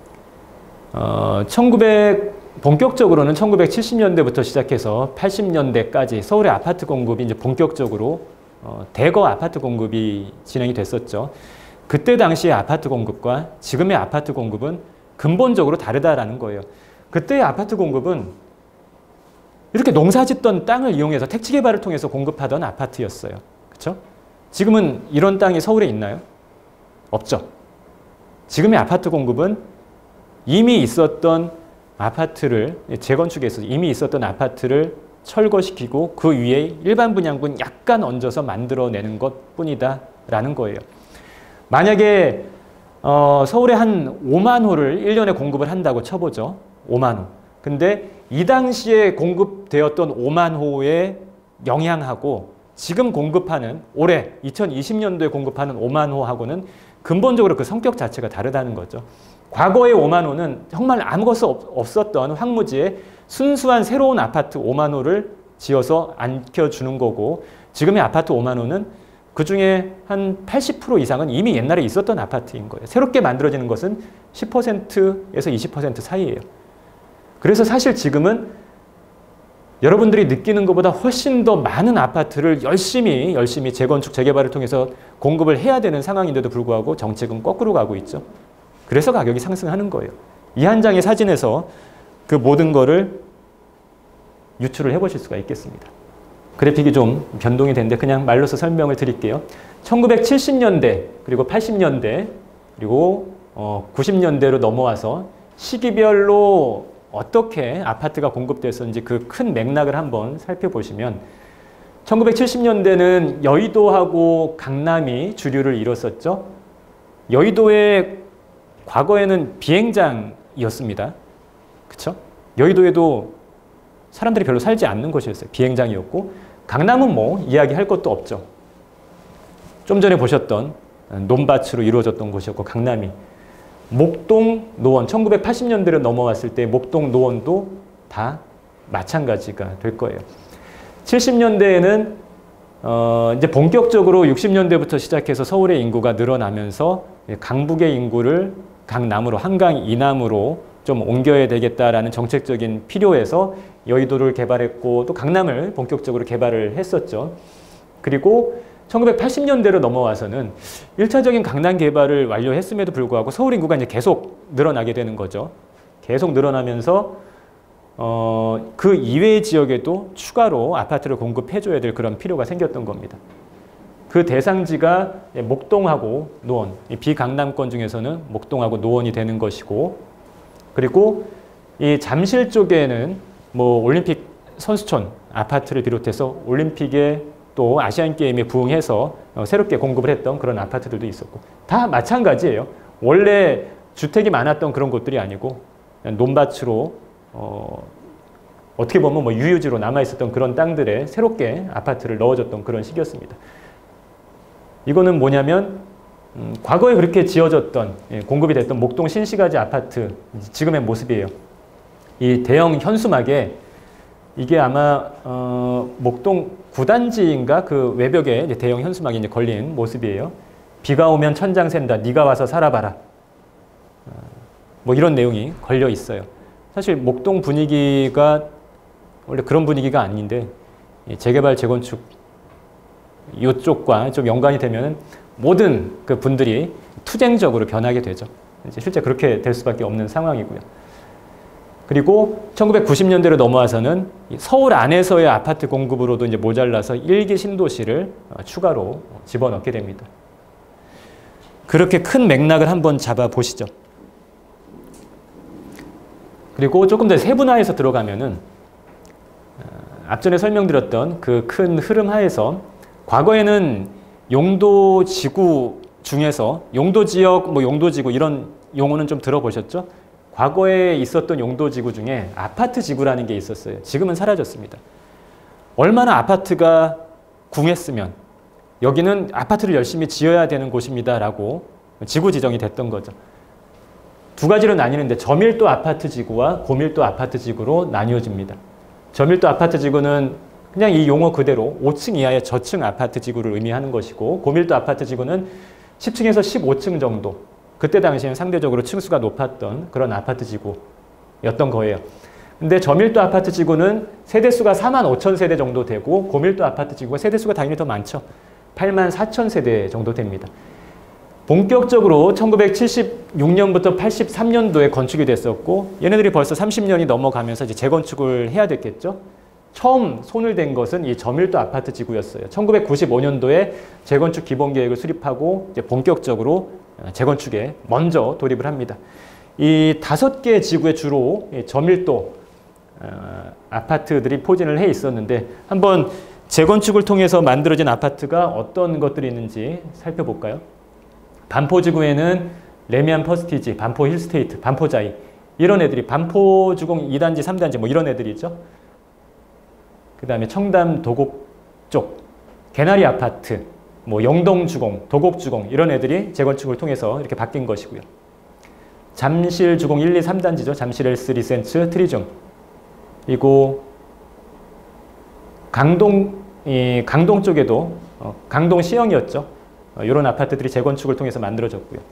본격적으로는 1970년대부터 시작해서 80년대까지 서울의 아파트 공급이 이제 본격적으로 대거 아파트 공급이 진행이 됐었죠. 그때 당시의 아파트 공급과 지금의 아파트 공급은 근본적으로 다르다라는 거예요. 그때의 아파트 공급은 이렇게 농사 짓던 땅을 이용해서 택지 개발을 통해서 공급하던 아파트였어요. 그렇죠? 지금은 이런 땅이 서울에 있나요? 없죠. 지금의 아파트 공급은 이미 있었던 아파트를 재건축해서 이미 있었던 아파트를 철거시키고 그 위에 일반 분양분 약간 얹어서 만들어내는 것뿐이다 라는 거예요. 만약에 서울에 한 5만 호를 1년에 공급을 한다고 쳐보죠. 5만 호. 근데 이 당시에 공급되었던 5만 호의 영향하고 지금 공급하는 올해 2020년도에 공급하는 5만 호하고는 근본적으로 그 성격 자체가 다르다는 거죠. 과거의 5만 호는 정말 아무것도 없었던 황무지에 순수한 새로운 아파트 5만 호를 지어서 안겨주는 거고, 지금의 아파트 5만 호는 그중에 한 80% 이상은 이미 옛날에 있었던 아파트인 거예요. 새롭게 만들어지는 것은 10%에서 20% 사이예요. 그래서 사실 지금은 여러분들이 느끼는 것보다 훨씬 더 많은 아파트를 열심히 재건축, 재개발을 통해서 공급을 해야 되는 상황인데도 불구하고 정책은 거꾸로 가고 있죠. 그래서 가격이 상승하는 거예요. 이 한 장의 사진에서 그 모든 거를 유추를 해보실 수가 있겠습니다. 그래픽이 좀 변동이 됐는데 그냥 말로서 설명을 드릴게요. 1970년대, 그리고 80년대, 그리고 90년대로 넘어와서 시기별로 어떻게 아파트가 공급됐었는지 그 큰 맥락을 한번 살펴보시면, 1970년대는 여의도하고 강남이 주류를 이뤘었죠. 여의도의 과거에는 비행장이었습니다. 그쵸? 여의도에도 사람들이 별로 살지 않는 곳이었어요. 비행장이었고, 강남은 뭐 이야기할 것도 없죠. 좀 전에 보셨던 논밭으로 이루어졌던 곳이었고, 강남이. 목동, 노원, 1980년대로 넘어왔을 때 목동, 노원도 다 마찬가지가 될 거예요. 70년대에는 이제 본격적으로 60년대부터 시작해서 서울의 인구가 늘어나면서 강북의 인구를 강남으로, 한강 이남으로 좀 옮겨야 되겠다라는 정책적인 필요에서 여의도를 개발했고, 또 강남을 본격적으로 개발을 했었죠. 그리고 1980년대로 넘어와서는 1차적인 강남 개발을 완료했음에도 불구하고 서울 인구가 이제 계속 늘어나게 되는 거죠. 계속 늘어나면서 그 이외의 지역에도 추가로 아파트를 공급해줘야 될 그런 필요가 생겼던 겁니다. 그 대상지가 목동하고 노원, 비강남권 중에서는 목동하고 노원이 되는 것이고, 그리고 이 잠실 쪽에는 뭐 올림픽 선수촌 아파트를 비롯해서 올림픽에 또 아시안게임에 부응해서 새롭게 공급을 했던 그런 아파트들도 있었고, 다 마찬가지예요. 원래 주택이 많았던 그런 곳들이 아니고 논밭으로 어떻게 보면 뭐 유유지로 남아있었던 그런 땅들에 새롭게 아파트를 넣어줬던 그런 시기였습니다. 이거는 뭐냐면 과거에 그렇게 지어졌던, 공급이 됐던 목동 신시가지 아파트 지금의 모습이에요. 이 대형 현수막에 이게 아마 목동 9단지인가 그 외벽에 이제 대형 현수막이 이제 걸린 모습이에요. 비가 오면 천장 샌다. 네가 와서 살아봐라. 뭐 이런 내용이 걸려 있어요. 사실 목동 분위기가 원래 그런 분위기가 아닌데, 재개발, 재건축 이쪽과 좀 연관이 되면 모든 그 분들이 투쟁적으로 변하게 되죠. 이제 실제 그렇게 될 수밖에 없는 상황이고요. 그리고 1990년대로 넘어와서는 서울 안에서의 아파트 공급으로도 이제 모자라서 1기 신도시를 추가로 집어넣게 됩니다. 그렇게 큰 맥락을 한번 잡아보시죠. 그리고 조금 더 세분화해서 들어가면은 앞전에 설명드렸던 그 큰 흐름 하에서 과거에는 용도 지구 중에서 용도지역, 뭐 용도지구 이런 용어는 좀 들어보셨죠? 과거에 있었던 용도지구 중에 아파트 지구라는 게 있었어요. 지금은 사라졌습니다. 얼마나 아파트가 궁했으면 여기는 아파트를 열심히 지어야 되는 곳입니다라고 지구 지정이 됐던 거죠. 두 가지로 나뉘는데 저밀도 아파트 지구와 고밀도 아파트 지구로 나뉘어집니다. 저밀도 아파트 지구는 그냥 이 용어 그대로 5층 이하의 저층 아파트 지구를 의미하는 것이고, 고밀도 아파트 지구는 10층에서 15층 정도, 그때 당시에는 상대적으로 층수가 높았던 그런 아파트 지구였던 거예요. 근데 저밀도 아파트 지구는 세대수가 45,000세대 정도 되고, 고밀도 아파트 지구가 세대수가 당연히 더 많죠. 84,000세대 정도 됩니다. 본격적으로 1976년부터 83년도에 건축이 됐었고, 얘네들이 벌써 30년이 넘어가면서 이제 재건축을 해야 됐겠죠. 처음 손을 댄 것은 이 저밀도 아파트 지구였어요. 1995년도에 재건축 기본계획을 수립하고 이제 본격적으로 재건축에 먼저 돌입을 합니다. 이 5개 지구에 주로 저밀도 아파트들이 포진을 해 있었는데, 한번 재건축을 통해서 만들어진 아파트가 어떤 것들이 있는지 살펴볼까요? 반포지구에는 레미안 퍼스티지, 반포 힐스테이트, 반포자이 이런 애들이, 반포주공 2단지, 3단지 뭐 이런 애들이죠. 그 다음에 청담 도곡 쪽 개나리 아파트, 뭐 영동주공, 도곡주공 이런 애들이 재건축을 통해서 이렇게 바뀐 것이고요. 잠실주공 1, 2, 3단지죠. 잠실 L3 리센츠, 트리즘. 그리고 강동 쪽에도 강동 시형이었죠. 이런 아파트들이 재건축을 통해서 만들어졌고요.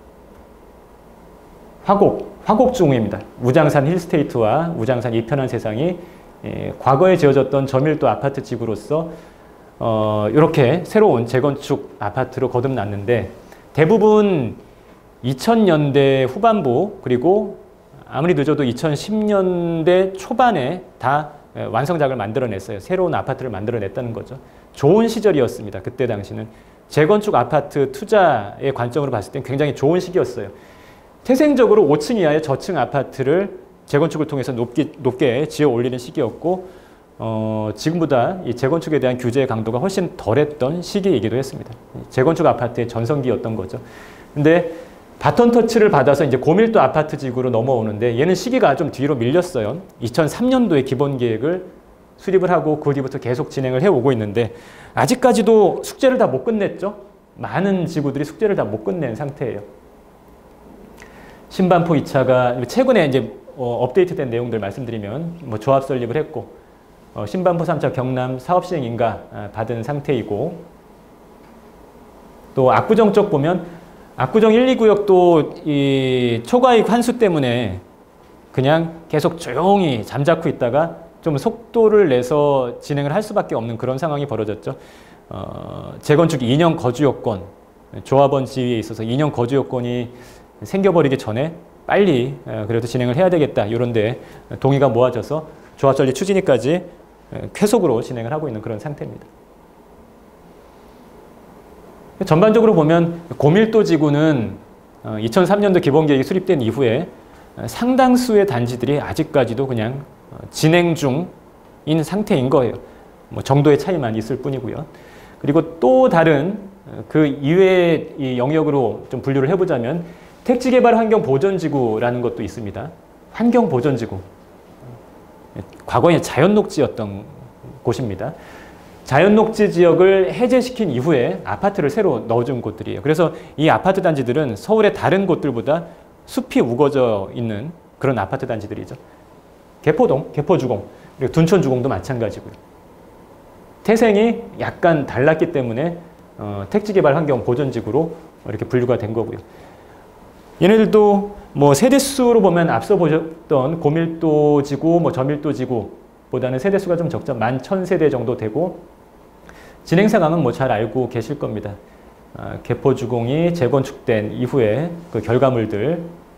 화곡중입니다. 우장산 힐스테이트와 우장산 이편한 세상이 과거에 지어졌던 저밀도 아파트 지구로서 이렇게 새로운 재건축 아파트로 거듭났는데 대부분 2000년대 후반부 그리고 아무리 늦어도 2010년대 초반에 다 완성작을 만들어냈어요. 새로운 아파트를 만들어냈다는 거죠. 좋은 시절이었습니다. 그때 당시는. 재건축 아파트 투자의 관점으로 봤을 땐 굉장히 좋은 시기였어요. 태생적으로 5층 이하의 저층 아파트를 재건축을 통해서 높게 지어 올리는 시기였고 지금보다 이 재건축에 대한 규제의 강도가 훨씬 덜했던 시기이기도 했습니다. 재건축 아파트의 전성기였던 거죠. 근데 바톤 터치를 받아서 이제 고밀도 아파트 지구로 넘어오는데 얘는 시기가 좀 뒤로 밀렸어요. 2003년도에 기본 계획을 수립을 하고 그 뒤부터 계속 진행을 해오고 있는데 아직까지도 숙제를 다 못 끝냈죠. 많은 지구들이 숙제를 다 못 끝낸 상태예요. 신반포 2차가 최근에 이제 업데이트된 내용들 말씀드리면 뭐 조합 설립을 했고 신반포 3차 경남 사업 시행 인가 받은 상태이고 또 압구정 쪽 보면 압구정 1, 2구역도 이 초과이익 환수 때문에 그냥 계속 조용히 잠자코 있다가 좀 속도를 내서 진행을 할 수밖에 없는 그런 상황이 벌어졌죠. 재건축 2년 거주 요건, 조합원 지위에 있어서 2년 거주 요건이 생겨버리기 전에 빨리 그래도 진행을 해야 되겠다. 이런데 동의가 모아져서 조합 설립 추진위까지 쾌속으로 진행을 하고 있는 그런 상태입니다. 전반적으로 보면 고밀도 지구는 2003년도 기본계획이 수립된 이후에 상당수의 단지들이 아직까지도 그냥 진행 중인 상태인 거예요. 뭐 정도의 차이만 있을 뿐이고요. 그리고 또 다른 그 이외의 이 영역으로 좀 분류를 해보자면 택지개발 환경보전지구라는 것도 있습니다. 환경보전지구. 과거에 자연녹지였던 곳입니다. 자연녹지 지역을 해제시킨 이후에 아파트를 새로 넣어준 곳들이에요. 그래서 이 아파트 단지들은 서울의 다른 곳들보다 숲이 우거져 있는 그런 아파트 단지들이죠. 개포동, 개포주공, 그리고 둔촌주공도 마찬가지고요. 태생이 약간 달랐기 때문에 택지개발 환경 보전지구로 이렇게 분류가 된 거고요. 얘네들도 뭐 세대수로 보면 앞서 보셨던 고밀도 지구, 뭐 저밀도 지구보다는 세대수가 좀 적죠. 11,000세대 정도 되고 진행 상황은 뭐 잘 알고 계실 겁니다. 개포주공이 재건축된 이후에 그 결과물들.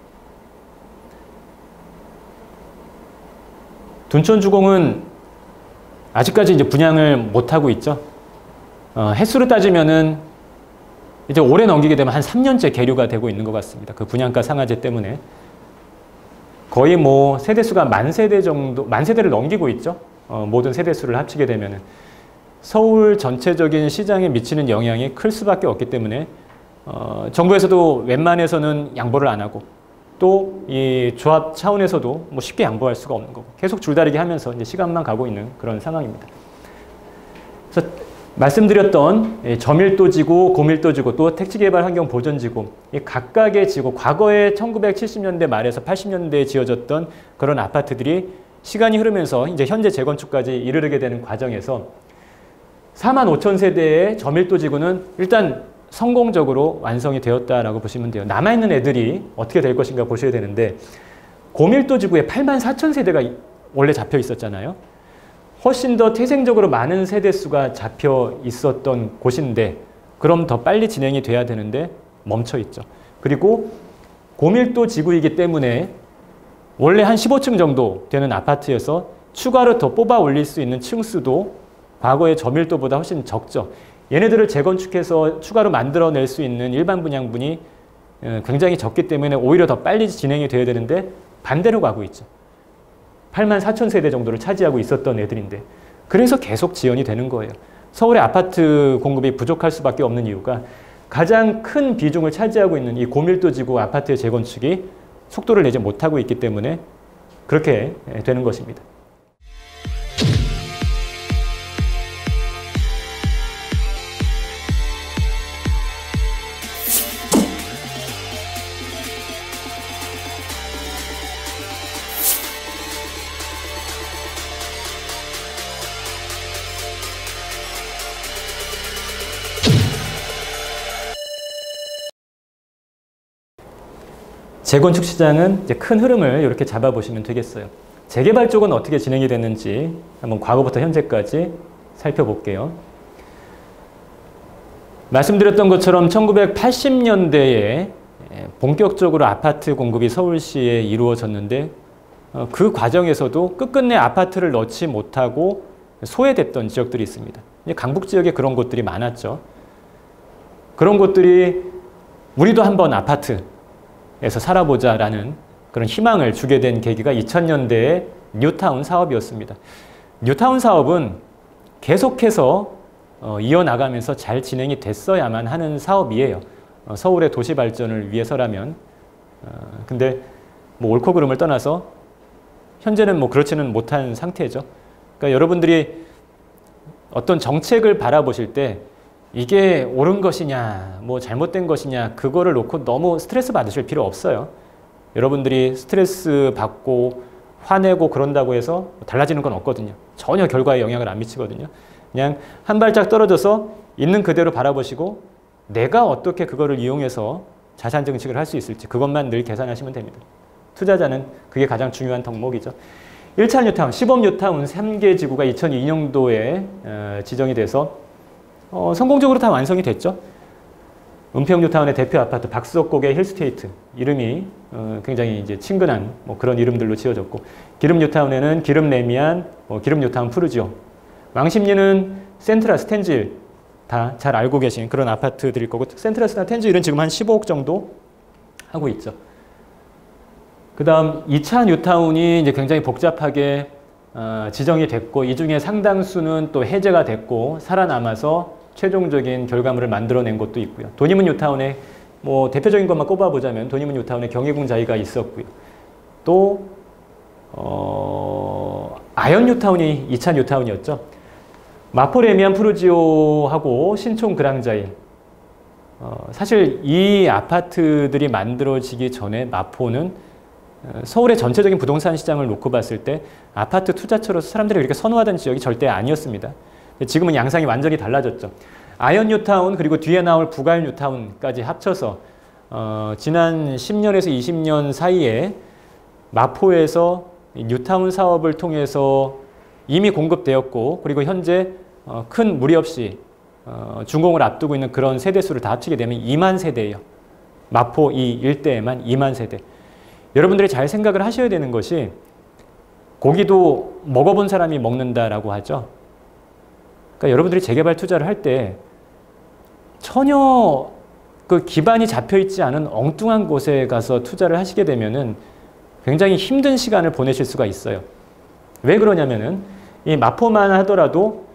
둔촌주공은 아직까지 이제 분양을 못 하고 있죠. 횟수로 따지면은 이제 올해 넘기게 되면 한 3년째 계류가 되고 있는 것 같습니다. 그 분양가 상한제 때문에. 거의 뭐 세대수가 10,000세대 정도, 10,000세대를 넘기고 있죠. 모든 세대수를 합치게 되면은. 서울 전체적인 시장에 미치는 영향이 클 수밖에 없기 때문에 정부에서도 웬만해서는 양보를 안 하고 또 이 조합 차원에서도 뭐 쉽게 양보할 수가 없는 거고 계속 줄다리기 하면서 이제 시간만 가고 있는 그런 상황입니다. 그래서 말씀드렸던 저밀도 지구, 고밀도 지구, 또 택지개발 환경 보전 지구, 이 각각의 지구, 과거에 1970년대 말에서 80년대에 지어졌던 그런 아파트들이 시간이 흐르면서 이제 현재 재건축까지 이르게 되는 과정에서 45,000세대의 저밀도 지구는 일단 성공적으로 완성이 되었다라고 보시면 돼요. 남아있는 애들이 어떻게 될 것인가 보셔야 되는데 고밀도 지구에 84,000세대가 원래 잡혀 있었잖아요. 훨씬 더 태생적으로 많은 세대수가 잡혀 있었던 곳인데 그럼 더 빨리 진행이 돼야 되는데 멈춰 있죠. 그리고 고밀도 지구이기 때문에 원래 한 15층 정도 되는 아파트에서 추가로 더 뽑아 올릴 수 있는 층수도 과거의 저밀도보다 훨씬 적죠. 얘네들을 재건축해서 추가로 만들어낼 수 있는 일반 분양분이 굉장히 적기 때문에 오히려 더 빨리 진행이 돼야 되는데 반대로 가고 있죠. 84,000세대 정도를 차지하고 있었던 애들인데 그래서 계속 지연이 되는 거예요. 서울의 아파트 공급이 부족할 수밖에 없는 이유가 가장 큰 비중을 차지하고 있는 이 고밀도 지구 아파트의 재건축이 속도를 내지 못하고 있기 때문에 그렇게 되는 것입니다. 재건축 시장은 이제 큰 흐름을 이렇게 잡아보시면 되겠어요. 재개발 쪽은 어떻게 진행이 됐는지 한번 과거부터 현재까지 살펴볼게요. 말씀드렸던 것처럼 1980년대에 본격적으로 아파트 공급이 서울시에 이루어졌는데 그 과정에서도 끝끝내 아파트를 넣지 못하고 소외됐던 지역들이 있습니다. 강북 지역에 그런 곳들이 많았죠. 그런 곳들이 우리도 한번 아파트에서 살아보자라는 그런 희망을 주게 된 계기가 2000년대의 뉴타운 사업이었습니다. 뉴타운 사업은 계속해서 이어나가면서 잘 진행이 됐어야만 하는 사업이에요. 서울의 도시 발전을 위해서라면. 근데 뭐 옳고 그름을 떠나서 현재는 뭐 그렇지는 못한 상태죠. 그러니까 여러분들이 어떤 정책을 바라보실 때 이게 옳은 것이냐, 뭐 잘못된 것이냐, 그거를 놓고 너무 스트레스 받으실 필요 없어요. 여러분들이 스트레스 받고 화내고 그런다고 해서 달라지는 건 없거든요. 전혀 결과에 영향을 안 미치거든요. 그냥 한 발짝 떨어져서 있는 그대로 바라보시고 내가 어떻게 그거를 이용해서 자산 증식을 할 수 있을지 그것만 늘 계산하시면 됩니다. 투자자는 그게 가장 중요한 덕목이죠. 1차 뉴타운, 시범 뉴타운 3개 지구가 2002년도에 지정이 돼서 성공적으로 다 완성이 됐죠. 은평 뉴타운의 대표 아파트 박수석곡의 힐스테이트 이름이 굉장히 이제 친근한 뭐 그런 이름들로 지어졌고, 기름 뉴타운에는 기름 레미안, 기름 뉴타운 푸르지오, 왕십리는 센트라 스탠질 다 잘 알고 계신 그런 아파트들일 거고, 센트라스나 스탠질은 지금 한 15억 정도 하고 있죠. 그 다음 2차 뉴타운이 이제 굉장히 복잡하게 지정이 됐고, 이 중에 상당수는 또 해제가 됐고 살아남아서 최종적인 결과물을 만들어낸 곳도 있고요. 도니문 뉴타운에 뭐 대표적인 것만 꼽아보자면 도니문 뉴타운에 경희궁 자이가 있었고요. 또 아현 뉴타운이 2차 뉴타운이었죠. 마포 레미안 푸르지오하고 신촌 그랑자이. 사실 이 아파트들이 만들어지기 전에 마포는 서울의 전체적인 부동산 시장을 놓고 봤을 때 아파트 투자처로서 사람들이 그렇게 선호하던 지역이 절대 아니었습니다. 지금은 양상이 완전히 달라졌죠. 아현 뉴타운 그리고 뒤에 나올 부갈 뉴타운까지 합쳐서 지난 10년에서 20년 사이에 마포에서 뉴타운 사업을 통해서 이미 공급되었고, 그리고 현재 큰 무리 없이 준공을 앞두고 있는 그런 세대수를 다 합치게 되면 2만 세대예요. 마포 이 일대에만 2만 세대. 여러분들이 잘 생각을 하셔야 되는 것이, 고기도 먹어본 사람이 먹는다라고 하죠. 그러니까 여러분들이 재개발 투자를 할 때 전혀 그 기반이 잡혀 있지 않은 엉뚱한 곳에 가서 투자를 하시게 되면은 굉장히 힘든 시간을 보내실 수가 있어요. 왜 그러냐면은 이 마포만 하더라도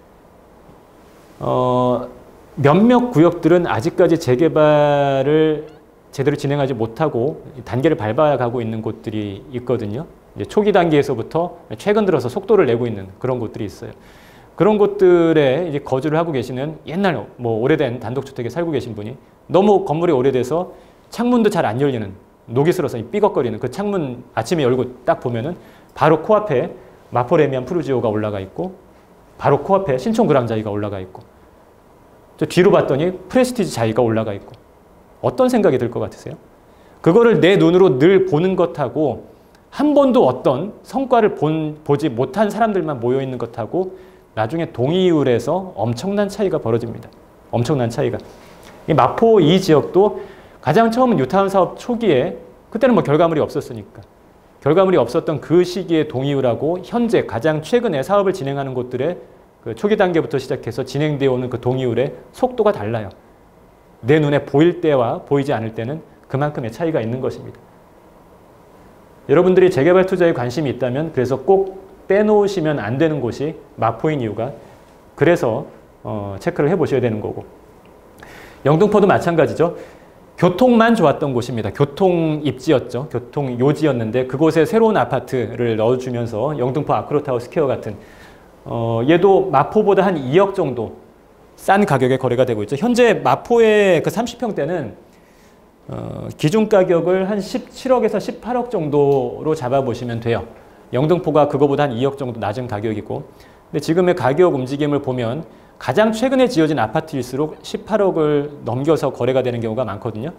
몇몇 구역들은 아직까지 재개발을 제대로 진행하지 못하고 단계를 밟아가고 있는 곳들이 있거든요. 이제 초기 단계에서부터 최근 들어서 속도를 내고 있는 그런 곳들이 있어요. 그런 곳들에 이제 거주를 하고 계시는 옛날 뭐 오래된 단독주택에 살고 계신 분이 너무 건물이 오래돼서 창문도 잘 안 열리는, 녹이 슬어서 삐걱거리는 그 창문 아침에 열고 딱 보면은 바로 코앞에 마포 레미안 푸르지오가 올라가 있고, 바로 코앞에 신촌 그랑자이가 올라가 있고, 저 뒤로 봤더니 프레스티지 자이가 올라가 있고, 어떤 생각이 들 것 같으세요? 그거를 내 눈으로 늘 보는 것하고 한 번도 어떤 성과를 보지 못한 사람들만 모여 있는 것하고 나중에 동의율에서 엄청난 차이가 벌어집니다. 엄청난 차이가. 이 마포 이 지역도 가장 처음 뉴타운 사업 초기에, 그때는 뭐 결과물이 없었으니까, 결과물이 없었던 그 시기의 동의율하고 현재 가장 최근에 사업을 진행하는 곳들의 그 초기 단계부터 시작해서 진행되어 오는 그 동의율의 속도가 달라요. 내 눈에 보일 때와 보이지 않을 때는 그만큼의 차이가 있는 것입니다. 여러분들이 재개발 투자에 관심이 있다면 그래서 꼭 빼놓으시면 안 되는 곳이 마포인 이유가 그래서 체크를 해보셔야 되는 거고, 영등포도 마찬가지죠. 교통만 좋았던 곳입니다. 교통 입지였죠. 교통 요지였는데 그곳에 새로운 아파트를 넣어주면서 영등포 아크로타워 스퀘어 같은 얘도 마포보다 한 2억 정도 싼 가격에 거래가 되고 있죠. 현재 마포의 그 30평대는 기준 가격을 한 17억에서 18억 정도로 잡아보시면 돼요. 영등포가 그거보다 한 2억 정도 낮은 가격이고, 근데 지금의 가격 움직임을 보면 가장 최근에 지어진 아파트일수록 18억을 넘겨서 거래가 되는 경우가 많거든요.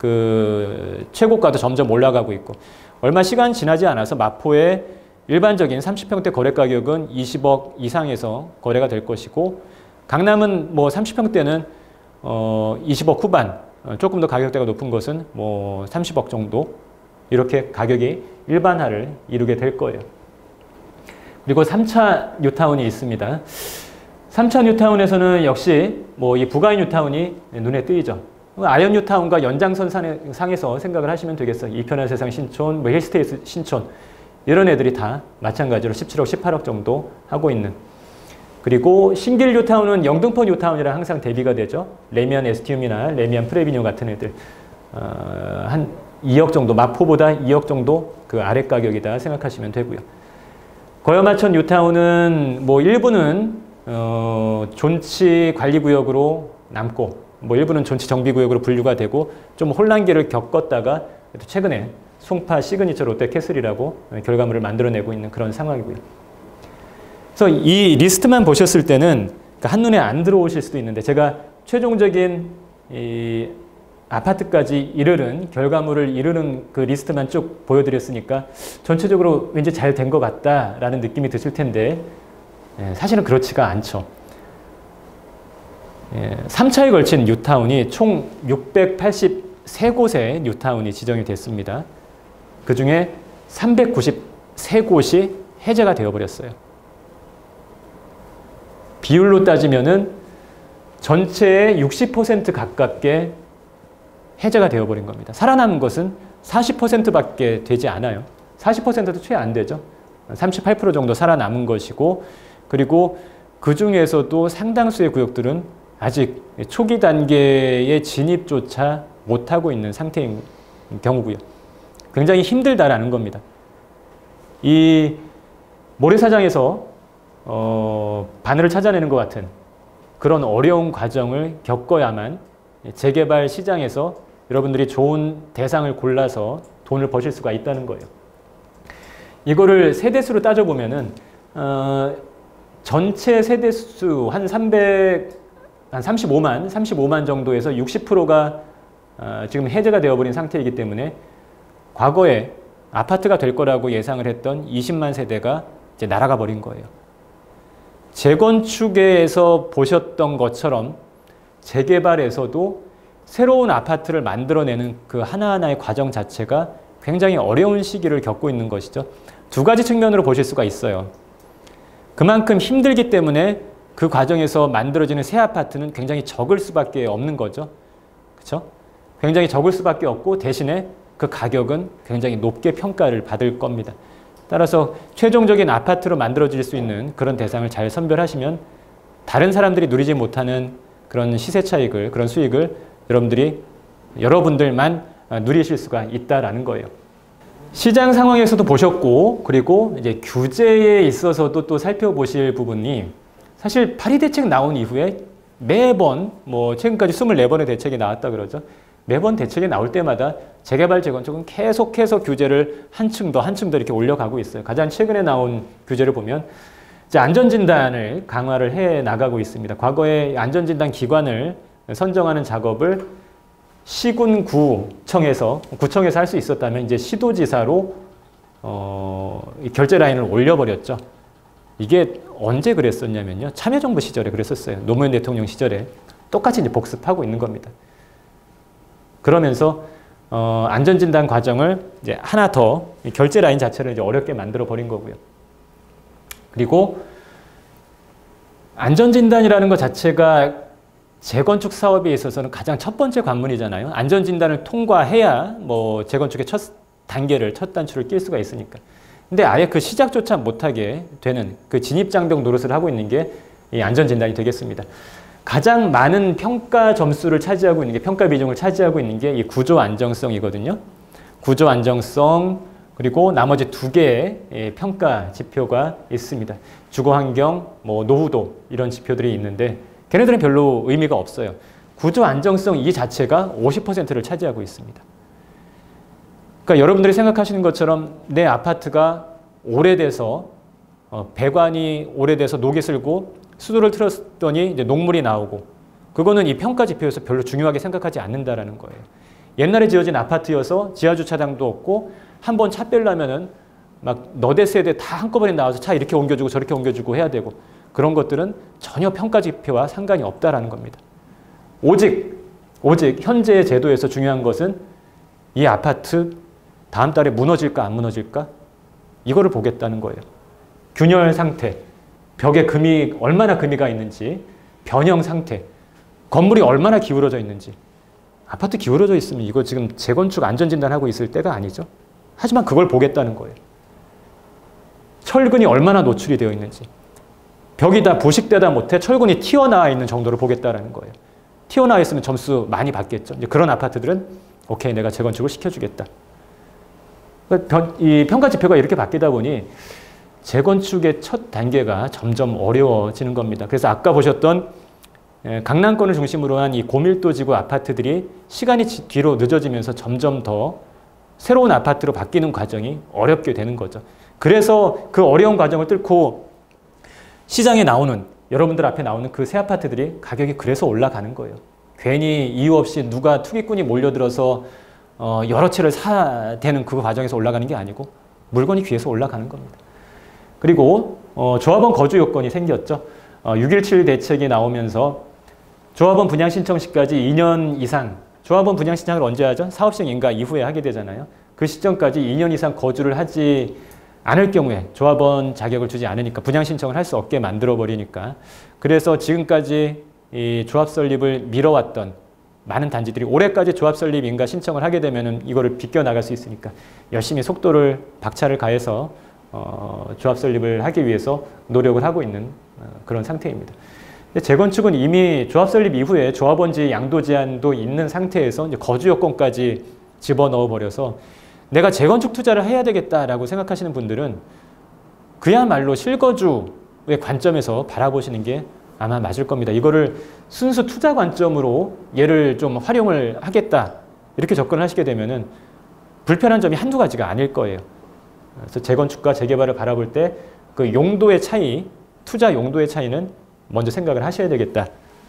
그 최고가도 점점 올라가고 있고 얼마 시간 지나지 않아서 마포의 일반적인 30평대 거래 가격은 20억 이상에서 거래가 될 것이고 강남은 뭐 30평대는 20억 후반 조금 더 가격대가 높은 것은 뭐 30억 정도 이렇게 가격이 일반화를 이루게 될 거예요. 그리고 3차 뉴타운이 있습니다. 3차 뉴타운에서는 역시 뭐 이 부가인 뉴타운이 눈에 띄죠. 아현 뉴타운과 연장선상에서 생각을 하시면 되겠어요. 이편한 세상 신촌, 뭐 힐스테이트 신촌 이런 애들이 다 마찬가지로 17억, 18억 정도 하고 있는. 그리고 신길 뉴타운은 영등포 뉴타운이랑 항상 대비가 되죠. 레미안 에스티움이나 레미안 프레비뉴 같은 애들 한 2억 정도, 마포보다 2억 정도 그 아래 가격이다 생각하시면 되고요. 거여마천 뉴타운은 뭐 일부는 존치 관리구역으로 남고 뭐 일부는 존치 정비구역으로 분류가 되고 좀 혼란기를 겪었다가 최근에 송파 시그니처 롯데캐슬이라고 결과물을 만들어내고 있는 그런 상황이고요. 그래서 이 리스트만 보셨을 때는 한눈에 안 들어오실 수도 있는데 제가 최종적인 이 아파트까지 이르는 결과물을 이루는 그 리스트만 쭉 보여드렸으니까 전체적으로 왠지 잘 된 것 같다라는 느낌이 드실 텐데 사실은 그렇지가 않죠. 3차에 걸친 뉴타운이 총 683곳의 뉴타운이 지정이 됐습니다. 그 중에 393곳이 해제가 되어버렸어요. 비율로 따지면은 전체의 60% 가깝게 해제가 되어버린 겁니다. 살아남은 것은 40%밖에 되지 않아요. 40%도 채 안 되죠. 38% 정도 살아남은 것이고 그리고 그 중에서도 상당수의 구역들은 아직 초기 단계의 진입조차 못하고 있는 상태인 경우고요. 굉장히 힘들다라는 겁니다. 이 모래사장에서 바늘을 찾아내는 것 같은 그런 어려운 과정을 겪어야만 재개발 시장에서 여러분들이 좋은 대상을 골라서 돈을 버실 수가 있다는 거예요. 이거를 세대수로 따져보면은 전체 세대수 한 35만 정도에서 60%가 지금 해제가 되어버린 상태이기 때문에 과거에 아파트가 될 거라고 예상을 했던 20만 세대가 이제 날아가 버린 거예요. 재건축에서 보셨던 것처럼 재개발에서도 새로운 아파트를 만들어내는 그 하나하나의 과정 자체가 굉장히 어려운 시기를 겪고 있는 것이죠. 두 가지 측면으로 보실 수가 있어요. 그만큼 힘들기 때문에 그 과정에서 만들어지는 새 아파트는 굉장히 적을 수밖에 없는 거죠. 그렇죠? 굉장히 적을 수밖에 없고 대신에 그 가격은 굉장히 높게 평가를 받을 겁니다. 따라서 최종적인 아파트로 만들어질 수 있는 그런 대상을 잘 선별하시면 다른 사람들이 누리지 못하는 그런 시세 차익을, 그런 수익을 여러분들만 누리실 수가 있다라는 거예요. 시장 상황에서도 보셨고, 그리고 이제 규제에 있어서도 또 살펴보실 부분이 사실 파리 대책 나온 이후에 매번 뭐 최근까지 24번의 대책이 나왔다 그러죠. 매번 대책이 나올 때마다 재개발, 재건축은 계속해서 규제를 한층 더 이렇게 올려가고 있어요. 가장 최근에 나온 규제를 보면 이제 안전진단을 강화를 해 나가고 있습니다. 과거에 안전진단 기관을 선정하는 작업을 시군구청에서 할 수 있었다면 이제 시도지사로 결제 라인을 올려버렸죠. 이게 언제 그랬었냐면요. 참여정부 시절에 그랬었어요. 노무현 대통령 시절에 똑같이 이제 복습하고 있는 겁니다. 그러면서 안전진단 과정을 이제 하나 더 결제 라인 자체를 이제 어렵게 만들어 버린 거고요. 그리고 안전진단이라는 것 자체가 재건축 사업에 있어서는 가장 첫 번째 관문이잖아요. 안전진단을 통과해야 뭐 재건축의 첫 단추를 낄 수가 있으니까. 근데 아예 그 시작조차 못하게 되는 그 진입장벽 노릇을 하고 있는 게 이 안전진단이 되겠습니다. 가장 많은 평가 점수를 차지하고 있는 게, 평가 비중을 차지하고 있는 게 이 구조 안정성이거든요. 구조 안정성, 그리고 나머지 두 개의 평가 지표가 있습니다. 주거 환경, 뭐 노후도 이런 지표들이 있는데 걔네들은 별로 의미가 없어요. 구조 안정성 이 자체가 50%를 차지하고 있습니다. 그러니까 여러분들이 생각하시는 것처럼 내 아파트가 오래돼서 배관이 오래돼서 녹이 슬고 수도를 틀었더니 이제 녹물이 나오고, 그거는 이 평가 지표에서 별로 중요하게 생각하지 않는다라는 거예요. 옛날에 지어진 아파트여서 지하주차장도 없고 한 번 차 빼려면은 막 너댓 세대 다 한꺼번에 나와서 차 이렇게 옮겨주고 저렇게 옮겨주고 해야 되고 그런 것들은 전혀 평가 지표와 상관이 없다라는 겁니다. 오직 현재의 제도에서 중요한 것은 이 아파트 다음 달에 무너질까 안 무너질까 이거를 보겠다는 거예요. 균열 상태, 벽에 얼마나 금이가 있는지, 변형 상태, 건물이 얼마나 기울어져 있는지. 아파트 기울어져 있으면 이거 지금 재건축 안전진단하고 있을 때가 아니죠. 하지만 그걸 보겠다는 거예요. 철근이 얼마나 노출이 되어 있는지. 벽이 다 부식되다 못해 철근이 튀어나와 있는 정도로 보겠다는 거예요. 튀어나와 있으면 점수 많이 받겠죠. 이제 그런 아파트들은 오케이, 내가 재건축을 시켜주겠다. 이 평가 지표가 이렇게 바뀌다 보니 재건축의 첫 단계가 점점 어려워지는 겁니다. 그래서 아까 보셨던 강남권을 중심으로 한 이 고밀도 지구 아파트들이 시간이 뒤로 늦어지면서 점점 더 새로운 아파트로 바뀌는 과정이 어렵게 되는 거죠. 그래서 그 어려운 과정을 뚫고 시장에 나오는, 여러분들 앞에 나오는 그 새 아파트들이 가격이 그래서 올라가는 거예요. 괜히 이유 없이 누가 투기꾼이 몰려들어서 여러 채를 사대는 그 과정에서 올라가는 게 아니고 물건이 귀해서 올라가는 겁니다. 그리고 조합원 거주 요건이 생겼죠. 6.17 대책이 나오면서 조합원 분양 신청 시까지 2년 이상, 조합원 분양 신청을 언제 하죠? 사업시행 인가 이후에 하게 되잖아요. 그 시점까지 2년 이상 거주를 하지 않을 경우에 조합원 자격을 주지 않으니까 분양 신청을 할 수 없게 만들어 버리니까, 그래서 지금까지 이 조합 설립을 미뤄왔던 많은 단지들이 올해까지 조합 설립 인가 신청을 하게 되면은 이거를 비껴나갈 수 있으니까 열심히 속도를 박차를 가해서 조합 설립을 하기 위해서 노력을 하고 있는 그런 상태입니다. 재건축은 이미 조합 설립 이후에 조합원지 양도 제한도 있는 상태에서 이제 거주 요건까지 집어넣어 버려서 내가 재건축 투자를 해야 되겠다라고 생각하시는 분들은 그야말로 실거주의 관점에서 바라보시는 게 아마 맞을 겁니다. 이거를 순수 투자 관점으로 얘를 좀 활용을 하겠다 이렇게 접근을 하시게 되면은 불편한 점이 한두 가지가 아닐 거예요. 그래서 재건축과 재개발을 바라볼 때 그 용도의 차이, 투자 용도의 차이는 먼저 생각을 하셔야 되겠다.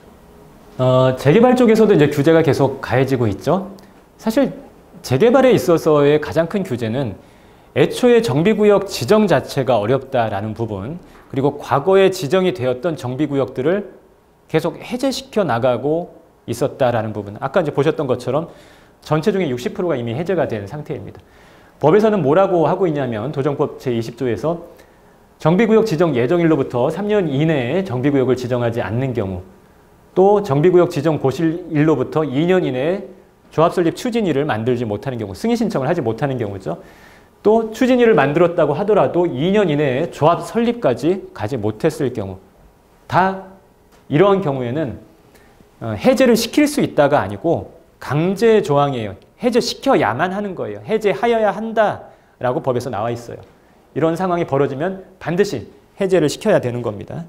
재개발 쪽에서도 이제 규제가 계속 가해지고 있죠. 사실 재개발에 있어서의 가장 큰 규제는 애초에 정비구역 지정 자체가 어렵다라는 부분, 그리고 과거에 지정이 되었던 정비구역들을 계속 해제시켜 나가고 있었다라는 부분. 아까 이제 보셨던 것처럼 전체 중에 60%가 이미 해제가 된 상태입니다. 법에서는 뭐라고 하고 있냐면 도정법 제20조에서 정비구역 지정 예정일로부터 3년 이내에 정비구역을 지정하지 않는 경우, 또 정비구역 지정 고실일로부터 2년 이내에 조합 설립 추진위를 만들지 못하는 경우, 승인 신청을 하지 못하는 경우죠. 또 추진위를 만들었다고 하더라도 2년 이내에 조합 설립까지 가지 못했을 경우, 다 이러한 경우에는 해제를 시킬 수 있다가 아니고 강제 조항이에요. 해제시켜야만 하는 거예요. 해제하여야 한다라고 법에서 나와 있어요. 이런 상황이 벌어지면 반드시 해제를 시켜야 되는 겁니다.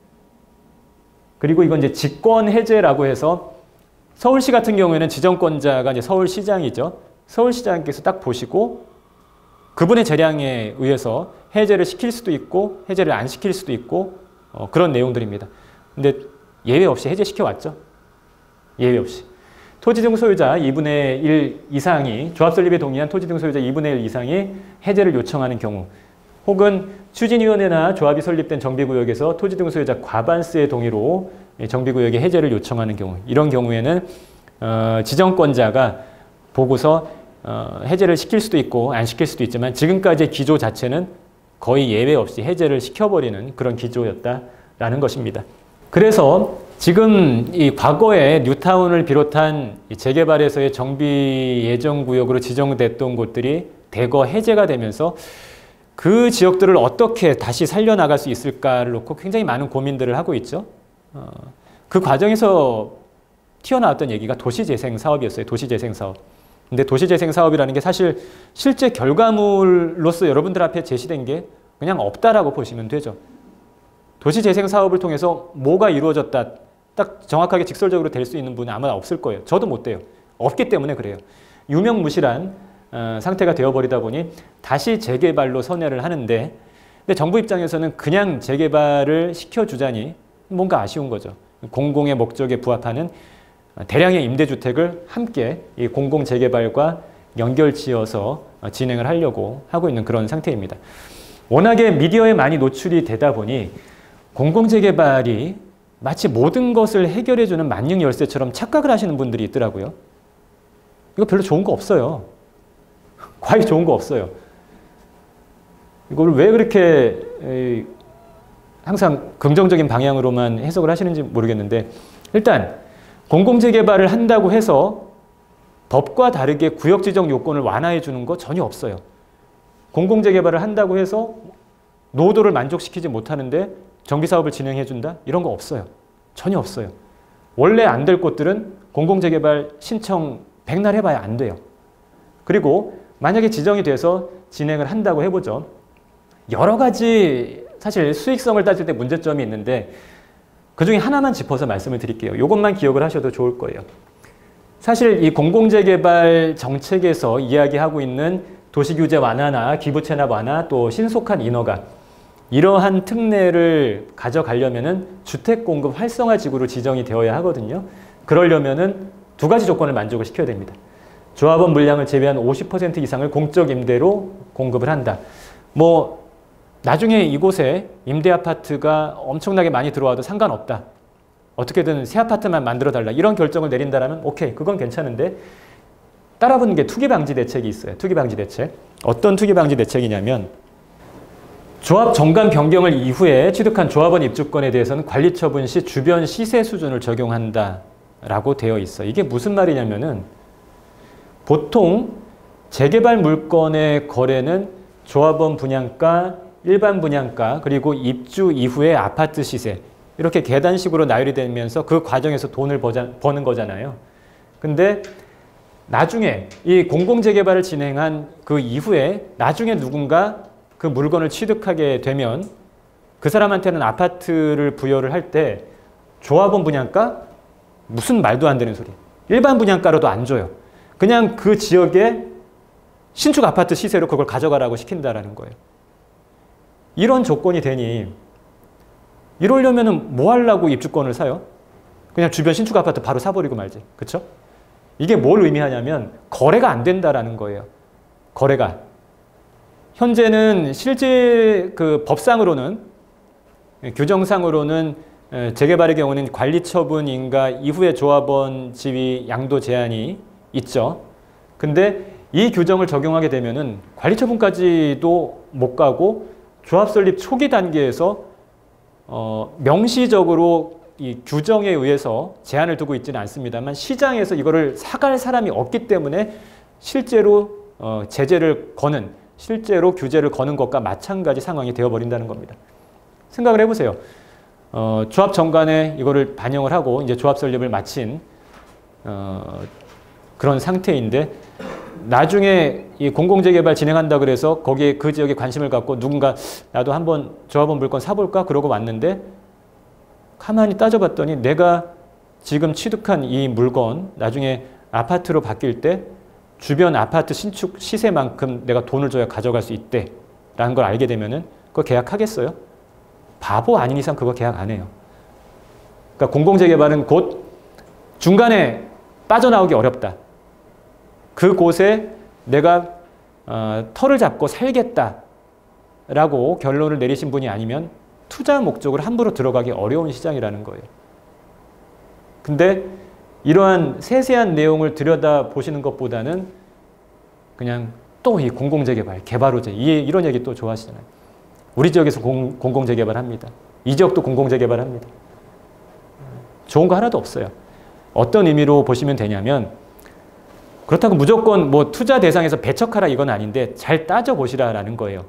그리고 이건 이제 직권 해제라고 해서 서울시 같은 경우에는 지정권자가 이제 서울시장이죠. 서울시장께서 딱 보시고 그분의 재량에 의해서 해제를 시킬 수도 있고 해제를 안 시킬 수도 있고 그런 내용들입니다. 근데 예외 없이 해제시켜 왔죠. 예외 없이. 토지 등 소유자 2분의 1 이상이, 조합 설립에 동의한 토지 등 소유자 2분의 1 이상이 해제를 요청하는 경우, 혹은 추진위원회나 조합이 설립된 정비구역에서 토지 등 소유자 과반수의 동의로 정비구역의 해제를 요청하는 경우, 이런 경우에는 지정권자가 보고서 해제를 시킬 수도 있고 안 시킬 수도 있지만 지금까지의 기조 자체는 거의 예외 없이 해제를 시켜버리는 그런 기조였다라는 것입니다. 그래서 지금 이 과거에 뉴타운을 비롯한 재개발에서의 정비 예정구역으로 지정됐던 곳들이 대거 해제가 되면서 그 지역들을 어떻게 다시 살려나갈 수 있을까를 놓고 굉장히 많은 고민들을 하고 있죠. 그 과정에서 튀어나왔던 얘기가 도시재생 사업이었어요. 도시재생 사업. 근데 도시재생 사업이라는 게 사실 실제 결과물로서 여러분들 앞에 제시된 게 그냥 없다라고 보시면 되죠. 도시재생 사업을 통해서 뭐가 이루어졌다, 딱 정확하게 직설적으로 될 수 있는 분은 아마 없을 거예요. 저도 못 돼요. 없기 때문에 그래요. 유명무실한 상태가 되어버리다 보니 다시 재개발로 선회를 하는데, 근데 정부 입장에서는 그냥 재개발을 시켜주자니 뭔가 아쉬운 거죠. 공공의 목적에 부합하는 대량의 임대주택을 함께 이 공공재개발과 연결지어서 진행을 하려고 하고 있는 그런 상태입니다. 워낙에 미디어에 많이 노출이 되다 보니 공공재개발이 마치 모든 것을 해결해주는 만능 열쇠처럼 착각을 하시는 분들이 있더라고요. 이거 별로 좋은 거 없어요. 과히 좋은 거 없어요. 이걸 왜 그렇게 항상 긍정적인 방향으로만 해석을 하시는지 모르겠는데, 일단 공공재개발을 한다고 해서 법과 다르게 구역지정 요건을 완화해 주는 거 전혀 없어요. 공공재개발을 한다고 해서 노도를 만족시키지 못하는데 정비사업을 진행해 준다? 이런 거 없어요. 전혀 없어요. 원래 안 될 곳들은 공공재개발 신청 백날 해봐야 안 돼요. 그리고 만약에 지정이 돼서 진행을 한다고 해보죠. 여러 가지 사실 수익성을 따질 때 문제점이 있는데 그중에 하나만 짚어서 말씀을 드릴게요. 이것만 기억을 하셔도 좋을 거예요. 사실 이 공공재개발 정책에서 이야기하고 있는 도시규제 완화나 기부채납 완화, 또 신속한 인허가, 이러한 특례를 가져가려면은 주택공급 활성화 지구로 지정이 되어야 하거든요. 그러려면은 두 가지 조건을 만족을 시켜야 됩니다. 조합원 물량을 제외한 50% 이상을 공적 임대로 공급을 한다. 뭐 나중에 이곳에 임대 아파트가 엄청나게 많이 들어와도 상관없다. 어떻게든 새 아파트만 만들어달라. 이런 결정을 내린다라면 오케이, 그건 괜찮은데 따라붙는 게 투기방지 대책이 있어요. 투기방지 대책. 어떤 투기방지 대책이냐면 조합 정관 변경을 이후에 취득한 조합원 입주권에 대해서는 관리처분 시 주변 시세 수준을 적용한다라고 되어 있어요. 이게 무슨 말이냐면은 보통 재개발 물건의 거래는 조합원 분양가, 일반 분양가, 그리고 입주 이후의 아파트 시세, 이렇게 계단식으로 나열이 되면서 그 과정에서 돈을 버는 거잖아요. 근데 나중에 이 공공재개발을 진행한 그 이후에 나중에 누군가 그 물건을 취득하게 되면 그 사람한테는 아파트를 부여를 할 때 조합원 분양가? 무슨 말도 안 되는 소리. 일반 분양가로도 안 줘요. 그냥 그 지역의 신축 아파트 시세로 그걸 가져가라고 시킨다라는 거예요. 이런 조건이 되니 이러려면 뭐 하려고 입주권을 사요? 그냥 주변 신축 아파트 바로 사버리고 말지. 그렇죠? 이게 뭘 의미하냐면 거래가 안 된다라는 거예요. 거래가. 현재는 실제 그 법상으로는, 규정상으로는 재개발의 경우는 관리처분인가 이후에 조합원 지위 양도 제한이 있죠. 근데 이 규정을 적용하게 되면은 관리처분까지도 못 가고 조합 설립 초기 단계에서 명시적으로 이 규정에 의해서 제한을 두고 있지는 않습니다만 시장에서 이거를 사갈 사람이 없기 때문에 실제로 제재를 거는, 실제로 규제를 거는 것과 마찬가지 상황이 되어버린다는 겁니다. 생각을 해보세요. 조합 정관에 이거를 반영을 하고 이제 조합 설립을 마친 그런 상태인데 나중에 이 공공재개발 진행한다 그래서 거기에 그 지역에 관심을 갖고 누군가 나도 한번 조합원 물건 사볼까 그러고 왔는데 가만히 따져봤더니 내가 지금 취득한 이 물건 나중에 아파트로 바뀔 때 주변 아파트 신축 시세만큼 내가 돈을 줘야 가져갈 수 있대 라는 걸 알게 되면은 그거 계약하겠어요? 바보 아닌 이상 그거 계약 안 해요. 그러니까 공공재개발은 곧 중간에 빠져나오기 어렵다. 그곳에 내가 터를 잡고 살겠다라고 결론을 내리신 분이 아니면 투자 목적으로 함부로 들어가기 어려운 시장이라는 거예요. 근데 이러한 세세한 내용을 들여다보시는 것보다는 그냥 또 이 공공재개발, 개발호재 이런 얘기 또 좋아하시잖아요. 우리 지역에서 공공재개발 합니다. 이 지역도 공공재개발 합니다. 좋은 거 하나도 없어요. 어떤 의미로 보시면 되냐면 그렇다고 무조건 뭐 투자 대상에서 배척하라 이건 아닌데 잘 따져보시라라는 거예요.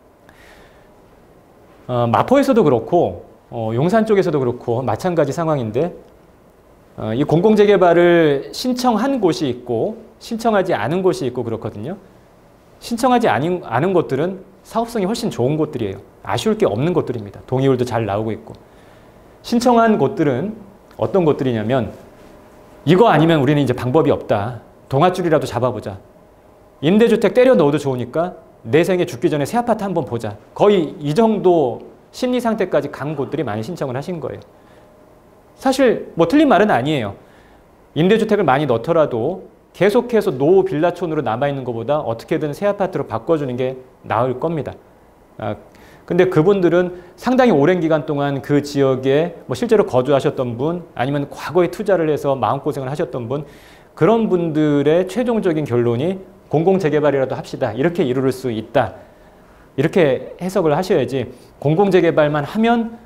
마포에서도 그렇고 용산 쪽에서도 그렇고 마찬가지 상황인데 이 공공재개발을 신청한 곳이 있고 신청하지 않은 곳이 있고 그렇거든요. 신청하지 않은 곳들은 사업성이 훨씬 좋은 곳들이에요. 아쉬울 게 없는 곳들입니다. 동의율도 잘 나오고 있고. 신청한 곳들은 어떤 곳들이냐면 이거 아니면 우리는 이제 방법이 없다. 동아줄이라도 잡아보자. 임대주택 때려 넣어도 좋으니까 내 생에 죽기 전에 새 아파트 한번 보자. 거의 이 정도 심리 상태까지 간 곳들이 많이 신청을 하신 거예요. 사실 뭐 틀린 말은 아니에요. 임대주택을 많이 넣더라도 계속해서 노후 빌라촌으로 남아있는 것보다 어떻게든 새 아파트로 바꿔주는 게 나을 겁니다. 근데 그분들은 상당히 오랜 기간 동안 그 지역에 뭐 실제로 거주하셨던 분, 아니면 과거에 투자를 해서 마음고생을 하셨던 분, 그런 분들의 최종적인 결론이 공공재개발이라도 합시다, 이렇게 이룰 수 있다, 이렇게 해석을 하셔야지, 공공재개발만 하면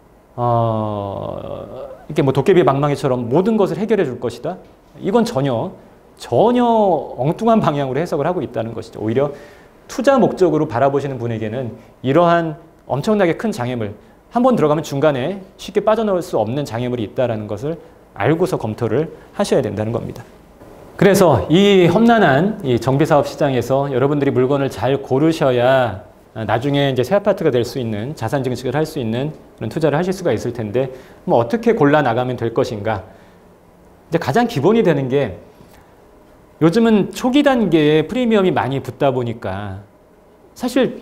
이렇게 뭐 도깨비 방망이처럼 모든 것을 해결해 줄 것이다, 이건 전혀 엉뚱한 방향으로 해석을 하고 있다는 것이죠. 오히려 투자 목적으로 바라보시는 분에게는 이러한 엄청나게 큰 장애물, 한번 들어가면 중간에 쉽게 빠져나올 수 없는 장애물이 있다는 것을 알고서 검토를 하셔야 된다는 겁니다. 그래서 이 험난한 이 정비사업 시장에서 여러분들이 물건을 잘 고르셔야 나중에 이제 새 아파트가 될 수 있는, 자산 증식을 할 수 있는 그런 투자를 하실 수가 있을 텐데, 뭐 어떻게 골라 나가면 될 것인가. 이제 가장 기본이 되는 게, 요즘은 초기 단계에 프리미엄이 많이 붙다 보니까 사실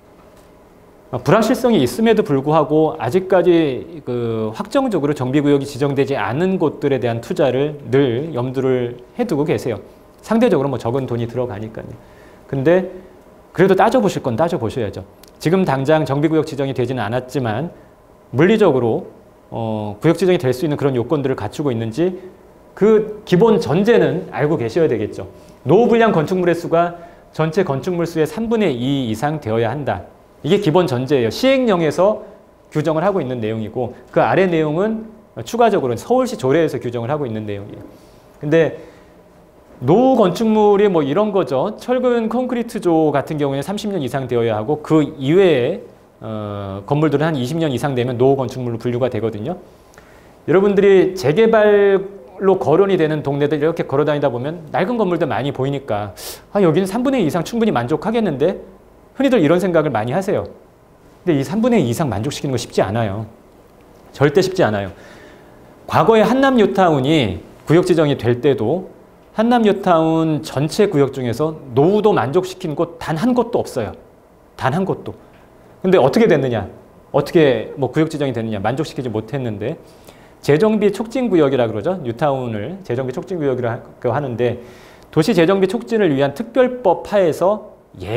불확실성이 있음에도 불구하고 아직까지 그 확정적으로 정비구역이 지정되지 않은 곳들에 대한 투자를 늘 염두를 해두고 계세요. 상대적으로 뭐 적은 돈이 들어가니까요. 근데 그래도 따져보실 건 따져보셔야죠. 지금 당장 정비구역 지정이 되지는 않았지만 물리적으로 구역 지정이 될 수 있는 그런 요건들을 갖추고 있는지 그 기본 전제는 알고 계셔야 되겠죠. 노후불량 건축물의 수가 전체 건축물 수의 3분의 2 이상 되어야 한다. 이게 기본 전제예요. 시행령에서 규정을 하고 있는 내용이고, 그 아래 내용은 추가적으로 서울시 조례에서 규정을 하고 있는 내용이에요. 근데 노후 건축물이 뭐 이런 거죠. 철근 콘크리트조 같은 경우에는 30년 이상 되어야 하고, 그 이외에 건물들은 한 20년 이상 되면 노후 건축물로 분류가 되거든요. 여러분들이 재개발로 거론이 되는 동네들 이렇게 걸어 다니다 보면 낡은 건물들 많이 보이니까 여기는 3분의 2 이상 충분히 만족하겠는데, 흔히들 이런 생각을 많이 하세요. 근데 이 3분의 2 이상 만족시키는 거 쉽지 않아요. 절대 쉽지 않아요. 과거에 한남뉴타운이 구역 지정이 될 때도 한남뉴타운 전체 구역 중에서 노후도 만족시킨 곳 단 한 곳도 없어요. 단 한 곳도. 근데 어떻게 됐느냐? 어떻게 뭐 구역 지정이 됐느냐? 만족시키지 못했는데, 재정비 촉진구역이라고 그러죠. 뉴타운을 재정비 촉진구역이라고 하는데, 도시 재정비 촉진을 위한 특별법 하에서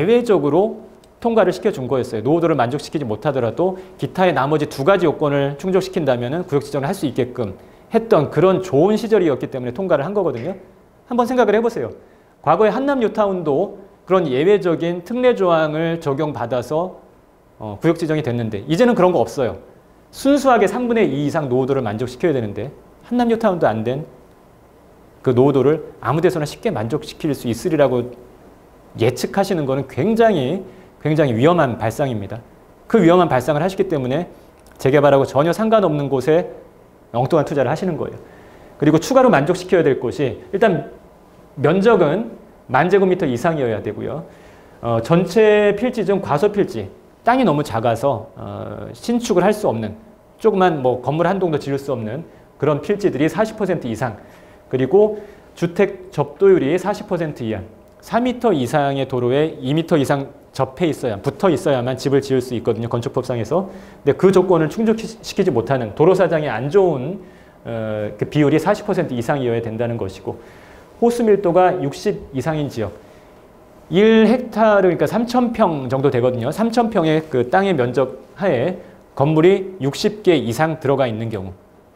예외적으로 통과를 시켜준 거였어요. 노후도를 만족시키지 못하더라도 기타의 나머지 2가지 요건을 충족시킨다면 구역 지정을 할 수 있게끔 했던 그런 좋은 시절이었기 때문에 통과를 한 거거든요. 한번 생각을 해보세요. 과거에 한남뉴타운도 그런 예외적인 특례 조항을 적용받아서 구역 지정이 됐는데, 이제는 그런 거 없어요. 순수하게 3분의 2 이상 노후도를 만족시켜야 되는데, 한남뉴타운도 안 된 그 노후도를 아무 데서나 쉽게 만족시킬 수 있으리라고 예측하시는 것은 굉장히 위험한 발상입니다. 그 위험한 발상을 하시기 때문에 재개발하고 전혀 상관없는 곳에 엉뚱한 투자를 하시는 거예요. 그리고 추가로 만족시켜야 될 곳이, 일단 면적은 10,000제곱미터 이상이어야 되고요. 전체 필지 중 과소필지, 땅이 너무 작아서 신축을 할 수 없는, 조그만 뭐 건물 한 동도 지을 수 없는 그런 필지들이 40% 이상, 그리고 주택 접도율이 40% 이하, 4m 이상의 도로에 2m 이상 붙어 있어야만 집을 지을 수 있거든요. 건축법상에서. 근데 그 조건을 충족시키지 못하는, 도로 사정이 안 좋은 그 비율이 40% 이상이어야 된다는 것이고, 호수 밀도가 60 이상인 지역, 1헥타르, 그러니까 3,000평 정도 되거든요. 3,000평의 그 땅의 면적 하에 건물이 60개 이상 들어가 있는 경우,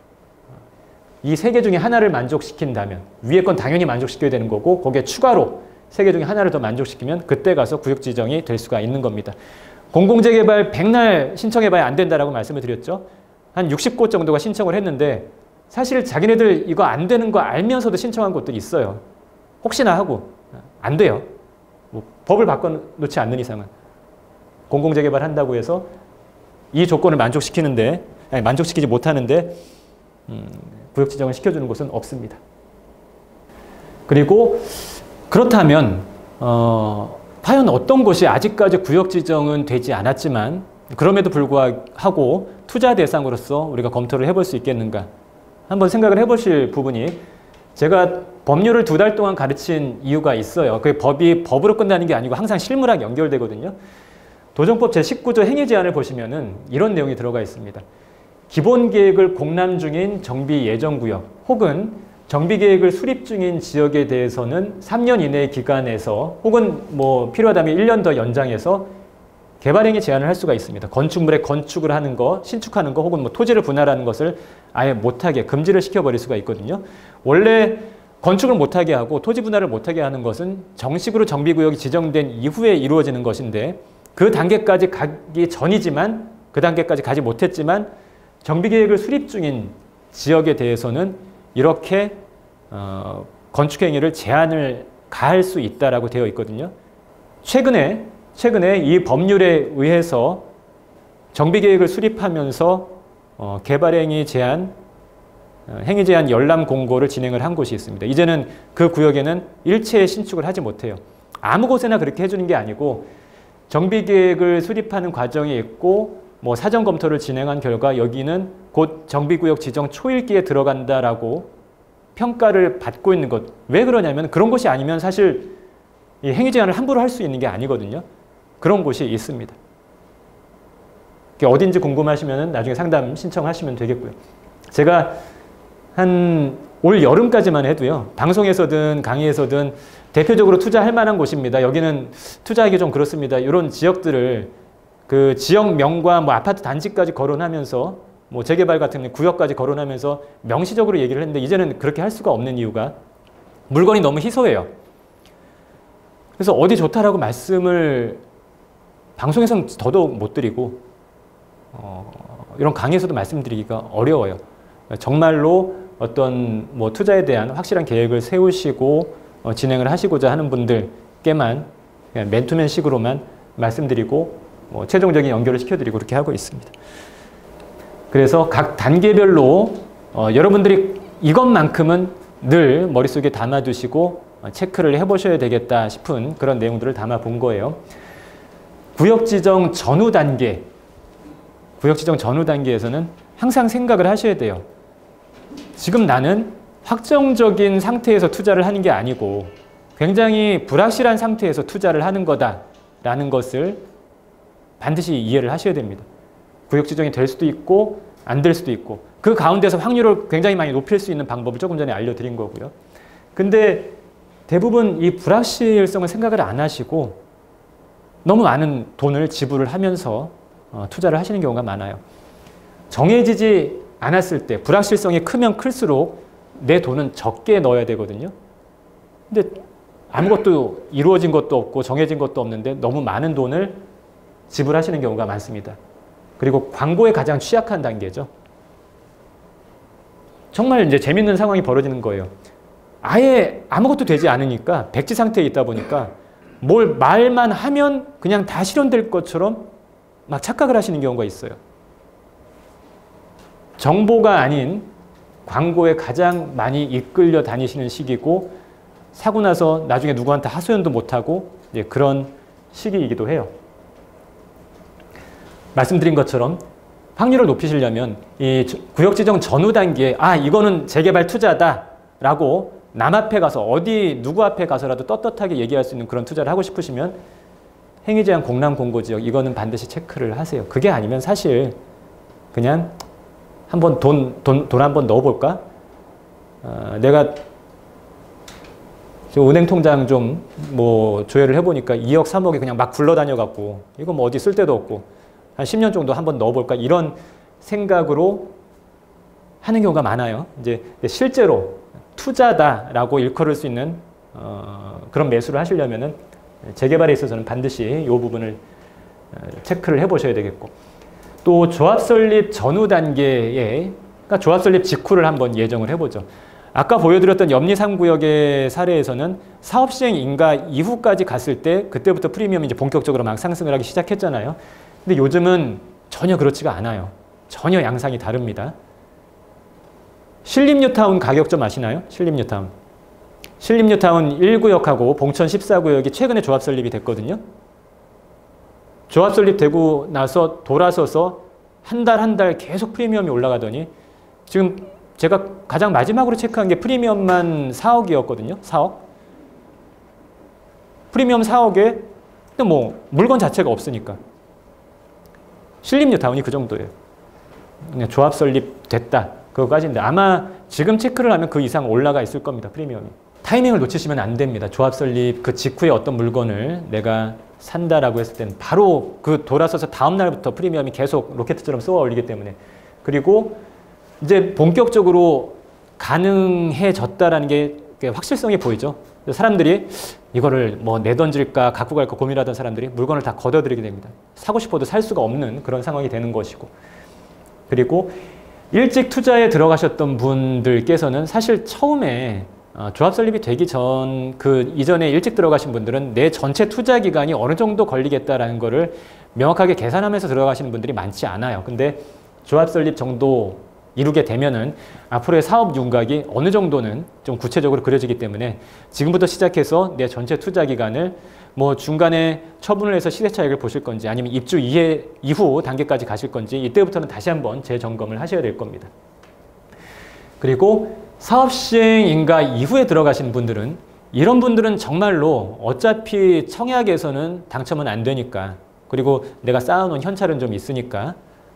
이 3개 중에 하나를 만족시킨다면, 위에 건 당연히 만족시켜야 되는 거고, 거기에 추가로 3개 중에 하나를 더 만족시키면 그때 가서 구역 지정이 될 수가 있는 겁니다. 공공재개발 100날 신청해봐야 안 된다라고 말씀을 드렸죠. 한 60곳 정도가 신청을 했는데, 사실 자기네들 이거 안 되는 거 알면서도 신청한 곳들이 있어요. 혹시나 하고 안 돼요. 뭐 법을 바꿔놓지 않는 이상은. 공공재개발 한다고 해서 이 조건을 만족시키지 못하는데 구역 지정을 시켜주는 곳은 없습니다. 그리고 그렇다면 과연 어떤 곳이 아직까지 구역 지정은 되지 않았지만 그럼에도 불구하고 투자 대상으로서 우리가 검토를 해볼 수 있겠는가, 한번 생각을 해보실 부분이, 제가 법률을 2달 동안 가르친 이유가 있어요. 그 법이 법으로 끝나는 게 아니고 항상 실무랑 연결되거든요. 도정법 제19조 행위 제한을 보시면은 이런 내용이 들어가 있습니다. 기본 계획을 공람 중인 정비 예정구역 혹은 정비계획을 수립 중인 지역에 대해서는 3년 이내의 기간에서 혹은 뭐 필요하다면 1년 더 연장해서 개발행위 제한을 할 수가 있습니다. 건축물에 건축을 하는 거, 신축하는 거 혹은 뭐 토지를 분할하는 것을 아예 못하게 금지를 시켜버릴 수가 있거든요. 원래 건축을 못하게 하고 토지 분할을 못하게 하는 것은 정식으로 정비구역이 지정된 이후에 이루어지는 것인데 그 단계까지 가기 전이지만 그 단계까지 가지 못했지만 정비계획을 수립 중인 지역에 대해서는 이렇게 건축행위를 제한을 가할 수 있다라고 되어 있거든요. 최근에 이 법률에 의해서 정비계획을 수립하면서 개발행위 제한, 행위 제한 열람 공고를 진행을 한 곳이 있습니다. 이제는 그 구역에는 일체의 신축을 하지 못해요. 아무 곳에나 그렇게 해주는 게 아니고 정비계획을 수립하는 과정이 있고 뭐 사전 검토를 진행한 결과 여기는 곧 정비구역 지정 초일기에 들어간다라고 평가를 받고 있는 것. 왜 그러냐면 그런 곳이 아니면 사실 이 행위 제한을 함부로 할 수 있는 게 아니거든요. 그런 곳이 있습니다. 어딘지 궁금하시면 나중에 상담 신청하시면 되겠고요. 제가 한 올 여름까지만 해도요. 방송에서든 강의에서든 대표적으로 투자할 만한 곳입니다. 여기는 투자하기 좀 그렇습니다. 이런 지역들을 그 지역명과 뭐 아파트 단지까지 거론하면서 뭐 재개발 같은 구역까지 거론하면서 명시적으로 얘기를 했는데 이제는 그렇게 할 수가 없는 이유가 물건이 너무 희소해요. 그래서 어디 좋다라고 말씀을 방송에서는 더더욱 못 드리고 이런 강의에서도 말씀드리기가 어려워요. 정말로 어떤 뭐 투자에 대한 확실한 계획을 세우시고 진행을 하시고자 하는 분들께만 그냥 맨투맨식으로만 말씀드리고 최종적인 연결을 시켜드리고 그렇게 하고 있습니다. 그래서 각 단계별로 여러분들이 이것만큼은 늘 머릿속에 담아두시고 체크를 해보셔야 되겠다 싶은 그런 내용들을 담아 본 거예요. 구역지정 전후 단계에서는 항상 생각을 하셔야 돼요. 지금 나는 확정적인 상태에서 투자를 하는 게 아니고 굉장히 불확실한 상태에서 투자를 하는 거다라는 것을 반드시 이해를 하셔야 됩니다. 구역 지정이 될 수도 있고 안 될 수도 있고 그 가운데서 확률을 굉장히 많이 높일 수 있는 방법을 조금 전에 알려드린 거고요. 근데 대부분 이 불확실성을 생각을 안 하시고 너무 많은 돈을 지불을 하면서 투자를 하시는 경우가 많아요. 정해지지 않았을 때 불확실성이 크면 클수록 내 돈은 적게 넣어야 되거든요. 근데 아무것도 이루어진 것도 없고 정해진 것도 없는데 너무 많은 돈을 지불하시는 경우가 많습니다. 그리고 광고에 가장 취약한 단계죠. 정말 이제 재밌는 상황이 벌어지는 거예요. 아예 아무것도 되지 않으니까 백지 상태에 있다 보니까 뭘 말만 하면 그냥 다 실현될 것처럼 막 착각을 하시는 경우가 있어요. 정보가 아닌 광고에 가장 많이 이끌려 다니시는 시기고 사고 나서 나중에 누구한테 하소연도 못하고 이제 그런 시기이기도 해요. 말씀드린 것처럼 확률을 높이시려면 이 구역지정 전후 단계에 이거는 재개발 투자다라고 남 앞에 가서 어디 누구 앞에 가서라도 떳떳하게 얘기할 수 있는 그런 투자를 하고 싶으시면 행위제한 공람공고지역 이거는 반드시 체크를 하세요. 그게 아니면 사실 그냥 한번 돈 한번 넣어볼까? 내가 은행 통장 좀 뭐 조회를 해보니까 2억 3억이 그냥 막 굴러다녀갖고 이거 뭐 어디 쓸 데도 없고 한 10년 정도 한번 넣어볼까? 이런 생각으로 하는 경우가 많아요. 이제 실제로 투자다라고 일컬을 수 있는 그런 매수를 하시려면은 재개발에 있어서는 반드시 이 부분을 체크를 해보셔야 되겠고 또 조합 설립 전후 단계에 그러니까 조합 설립 직후를 한번 예정을 해보죠. 아까 보여드렸던 염리 3구역의 사례에서는 사업 시행 인가 이후까지 갔을 때 그때부터 프리미엄이 이제 본격적으로 막 상승을 하기 시작했잖아요. 근데 요즘은 전혀 그렇지가 않아요. 전혀 양상이 다릅니다. 신림뉴타운 가격 좀 아시나요? 신림뉴타운 1구역하고 봉천 14구역이 최근에 조합 설립이 됐거든요. 조합 설립되고 나서 돌아서서 한 달 계속 프리미엄이 올라가더니 지금 제가 가장 마지막으로 체크한 게 프리미엄만 4억이었거든요. 4억. 프리미엄 4억에 근데 뭐 물건 자체가 없으니까. 신림뉴타운이 그 정도예요. 그냥 조합 설립됐다. 그거까지인데 아마 지금 체크를 하면 그 이상 올라가 있을 겁니다. 프리미엄이. 타이밍을 놓치시면 안 됩니다. 조합 설립 그 직후에 어떤 물건을 내가 산다라고 했을 때는 바로 그 돌아서서 다음 날부터 프리미엄이 계속 로켓처럼 쏘아 올리기 때문에. 그리고 이제 본격적으로 가능해졌다라는 게 확실성이 보이죠. 사람들이 이거를 뭐 내던질까 갖고 갈까 고민하던 사람들이 물건을 다 걷어들이게 됩니다. 사고 싶어도 살 수가 없는 그런 상황이 되는 것이고. 그리고 일찍 투자에 들어가셨던 분들께서는 사실 처음에 조합 설립이 되기 전 그 이전에 일찍 들어가신 분들은 내 전체 투자 기간이 어느 정도 걸리겠다라는 거를 명확하게 계산하면서 들어가시는 분들이 많지 않아요. 근데 조합 설립 정도 이루게 되면은 앞으로의 사업 윤곽이 어느 정도는 좀 구체적으로 그려지기 때문에 지금부터 시작해서 내 전체 투자 기간을 뭐 중간에 처분을 해서 시세 차익을 보실 건지 아니면 입주 이후 단계까지 가실 건지 이때부터는 다시 한번 재점검을 하셔야 될 겁니다. 그리고 사업 시행 인가 이후에 들어가신 분들은 이런 분들은 정말로 어차피 청약에서는 당첨은 안 되니까 그리고 내가 쌓아놓은 현찰은 좀 있으니까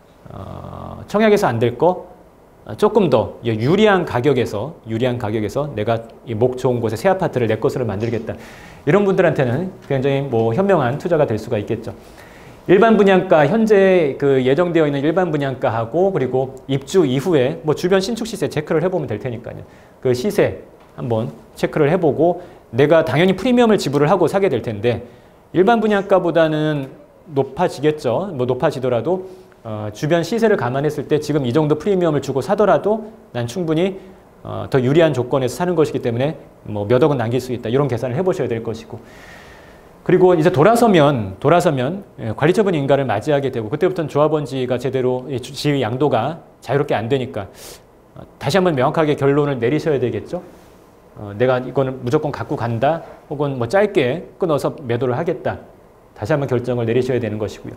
청약에서 안 될 거 조금 더 유리한 가격에서 내가 이 목 좋은 곳에 새 아파트를 내 것으로 만들겠다. 이런 분들한테는 굉장히 뭐 현명한 투자가 될 수가 있겠죠. 일반 분양가 현재 그 예정되어 있는 일반 분양가하고 그리고 입주 이후에 뭐 주변 신축 시세 체크를 해보면 될 테니까요. 그 시세 한번 체크를 해보고 내가 당연히 프리미엄을 지불을 하고 사게 될 텐데 일반 분양가보다는 높아지겠죠. 뭐 높아지더라도 주변 시세를 감안했을 때 지금 이 정도 프리미엄을 주고 사더라도 난 충분히 더 유리한 조건에서 사는 것이기 때문에 뭐 몇 억은 남길 수 있다. 이런 계산을 해보셔야 될 것이고. 그리고 이제 돌아서면 관리처분 인가를 맞이하게 되고 그때부터는 조합원지가 제대로 지위 양도가 자유롭게 안 되니까 다시 한번 명확하게 결론을 내리셔야 되겠죠. 내가 이거는 무조건 갖고 간다 혹은 뭐 짧게 끊어서 매도를 하겠다. 다시 한번 결정을 내리셔야 되는 것이고요.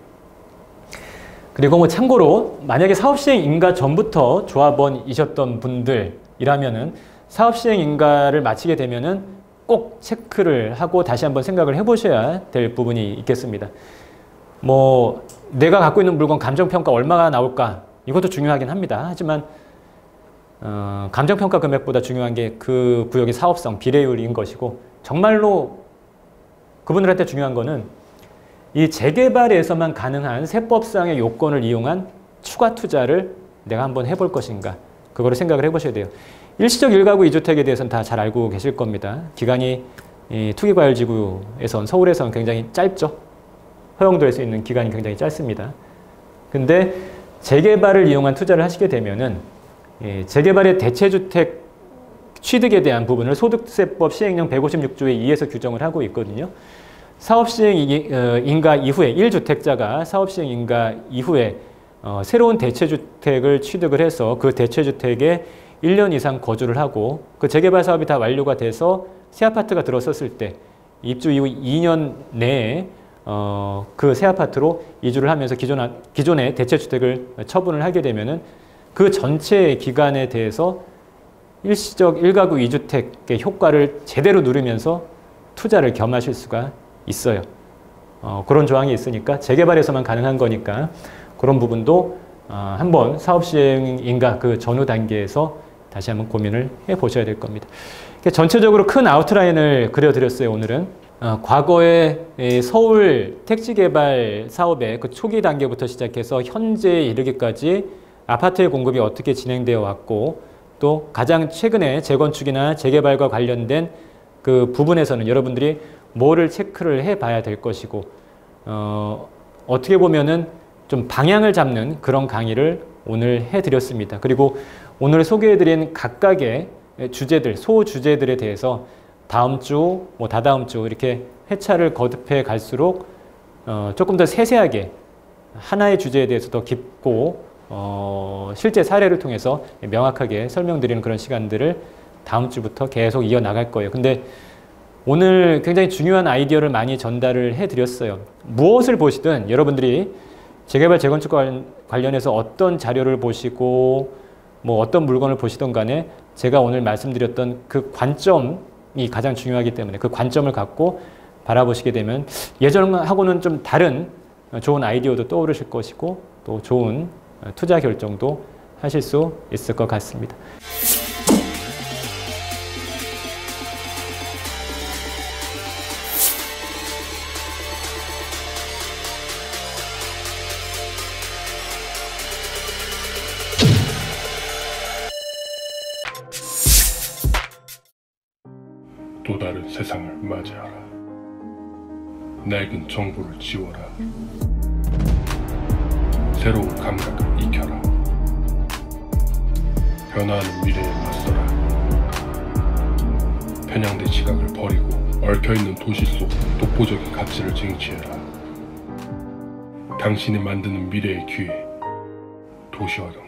그리고 뭐 참고로 만약에 사업시행 인가 전부터 조합원이셨던 분들이라면은 사업시행 인가를 마치게 되면은 꼭 체크를 하고 다시 한번 생각을 해보셔야 될 부분이 있겠습니다. 뭐 내가 갖고 있는 물건 감정평가 얼마가 나올까 이것도 중요하긴 합니다. 하지만 감정평가 금액보다 중요한 게 그 구역의 사업성, 비례율인 것이고 정말로 그분들한테 중요한 거는 이 재개발에서만 가능한 세법상의 요건을 이용한 추가 투자를 내가 한번 해볼 것인가 그거를 생각을 해보셔야 돼요. 일시적 1가구 2주택에 대해서는 다 잘 알고 계실 겁니다. 기간이 투기과열지구에선 서울에서는 굉장히 짧죠. 허용될 수 있는 기간이 굉장히 짧습니다. 근데 재개발을 이용한 투자를 하시게 되면은 재개발의 대체주택 취득에 대한 부분을 소득세법 시행령 156조에 2에서 규정을 하고 있거든요. 사업시행 인가 이후에 1주택자가 사업시행 인가 이후에 새로운 대체주택을 취득을 해서 그 대체주택에 1년 이상 거주를 하고 그 재개발 사업이 다 완료가 돼서 새 아파트가 들어섰을 때 입주 이후 2년 내에 그 새 아파트로 이주를 하면서 기존의 대체주택을 처분을 하게 되면은 그 전체 기간에 대해서 일시적 1가구 2주택의 효과를 제대로 누리면서 투자를 겸하실 수가 있어요. 그런 조항이 있으니까 재개발에서만 가능한 거니까 그런 부분도 한번 사업시행인가 그 전후 단계에서 다시 한번 고민을 해보셔야 될 겁니다. 전체적으로 큰 아웃라인을 그려드렸어요. 오늘은 과거에 서울 택지개발 사업의 그 초기 단계부터 시작해서 현재에 이르기까지 아파트의 공급이 어떻게 진행되어 왔고 또 가장 최근에 재건축이나 재개발과 관련된 그 부분에서는 여러분들이 뭐를 체크를 해봐야 될 것이고 어떻게 보면은 좀 방향을 잡는 그런 강의를 오늘 해드렸습니다. 그리고 오늘 소개해드린 각각의 주제들, 소주제들에 대해서 다음 주, 뭐 다다음 주 이렇게 회차를 거듭해 갈수록 조금 더 세세하게 하나의 주제에 대해서 더 깊고 실제 사례를 통해서 명확하게 설명드리는 그런 시간들을 다음 주부터 계속 이어나갈 거예요. 근데 오늘 굉장히 중요한 아이디어를 많이 전달을 해드렸어요. 무엇을 보시든 여러분들이 재개발, 재건축과 관련해서 어떤 자료를 보시고 뭐 어떤 물건을 보시던 간에 제가 오늘 말씀드렸던 그 관점이 가장 중요하기 때문에 그 관점을 갖고 바라보시게 되면 예전하고는 좀 다른 좋은 아이디어도 떠오르실 것이고 또 좋은 투자 결정도 하실 수 있을 것 같습니다. 다른 세상을 맞이하라. 낡은 정보를 지워라. 새로운 감각을 익혀라. 변화하는 미래에 맞서라. 편향된 시각을 버리고 얽혀있는 도시 속 독보적인 가치를 쟁취해라. 당신이 만드는 미래의 기회, 도시화경.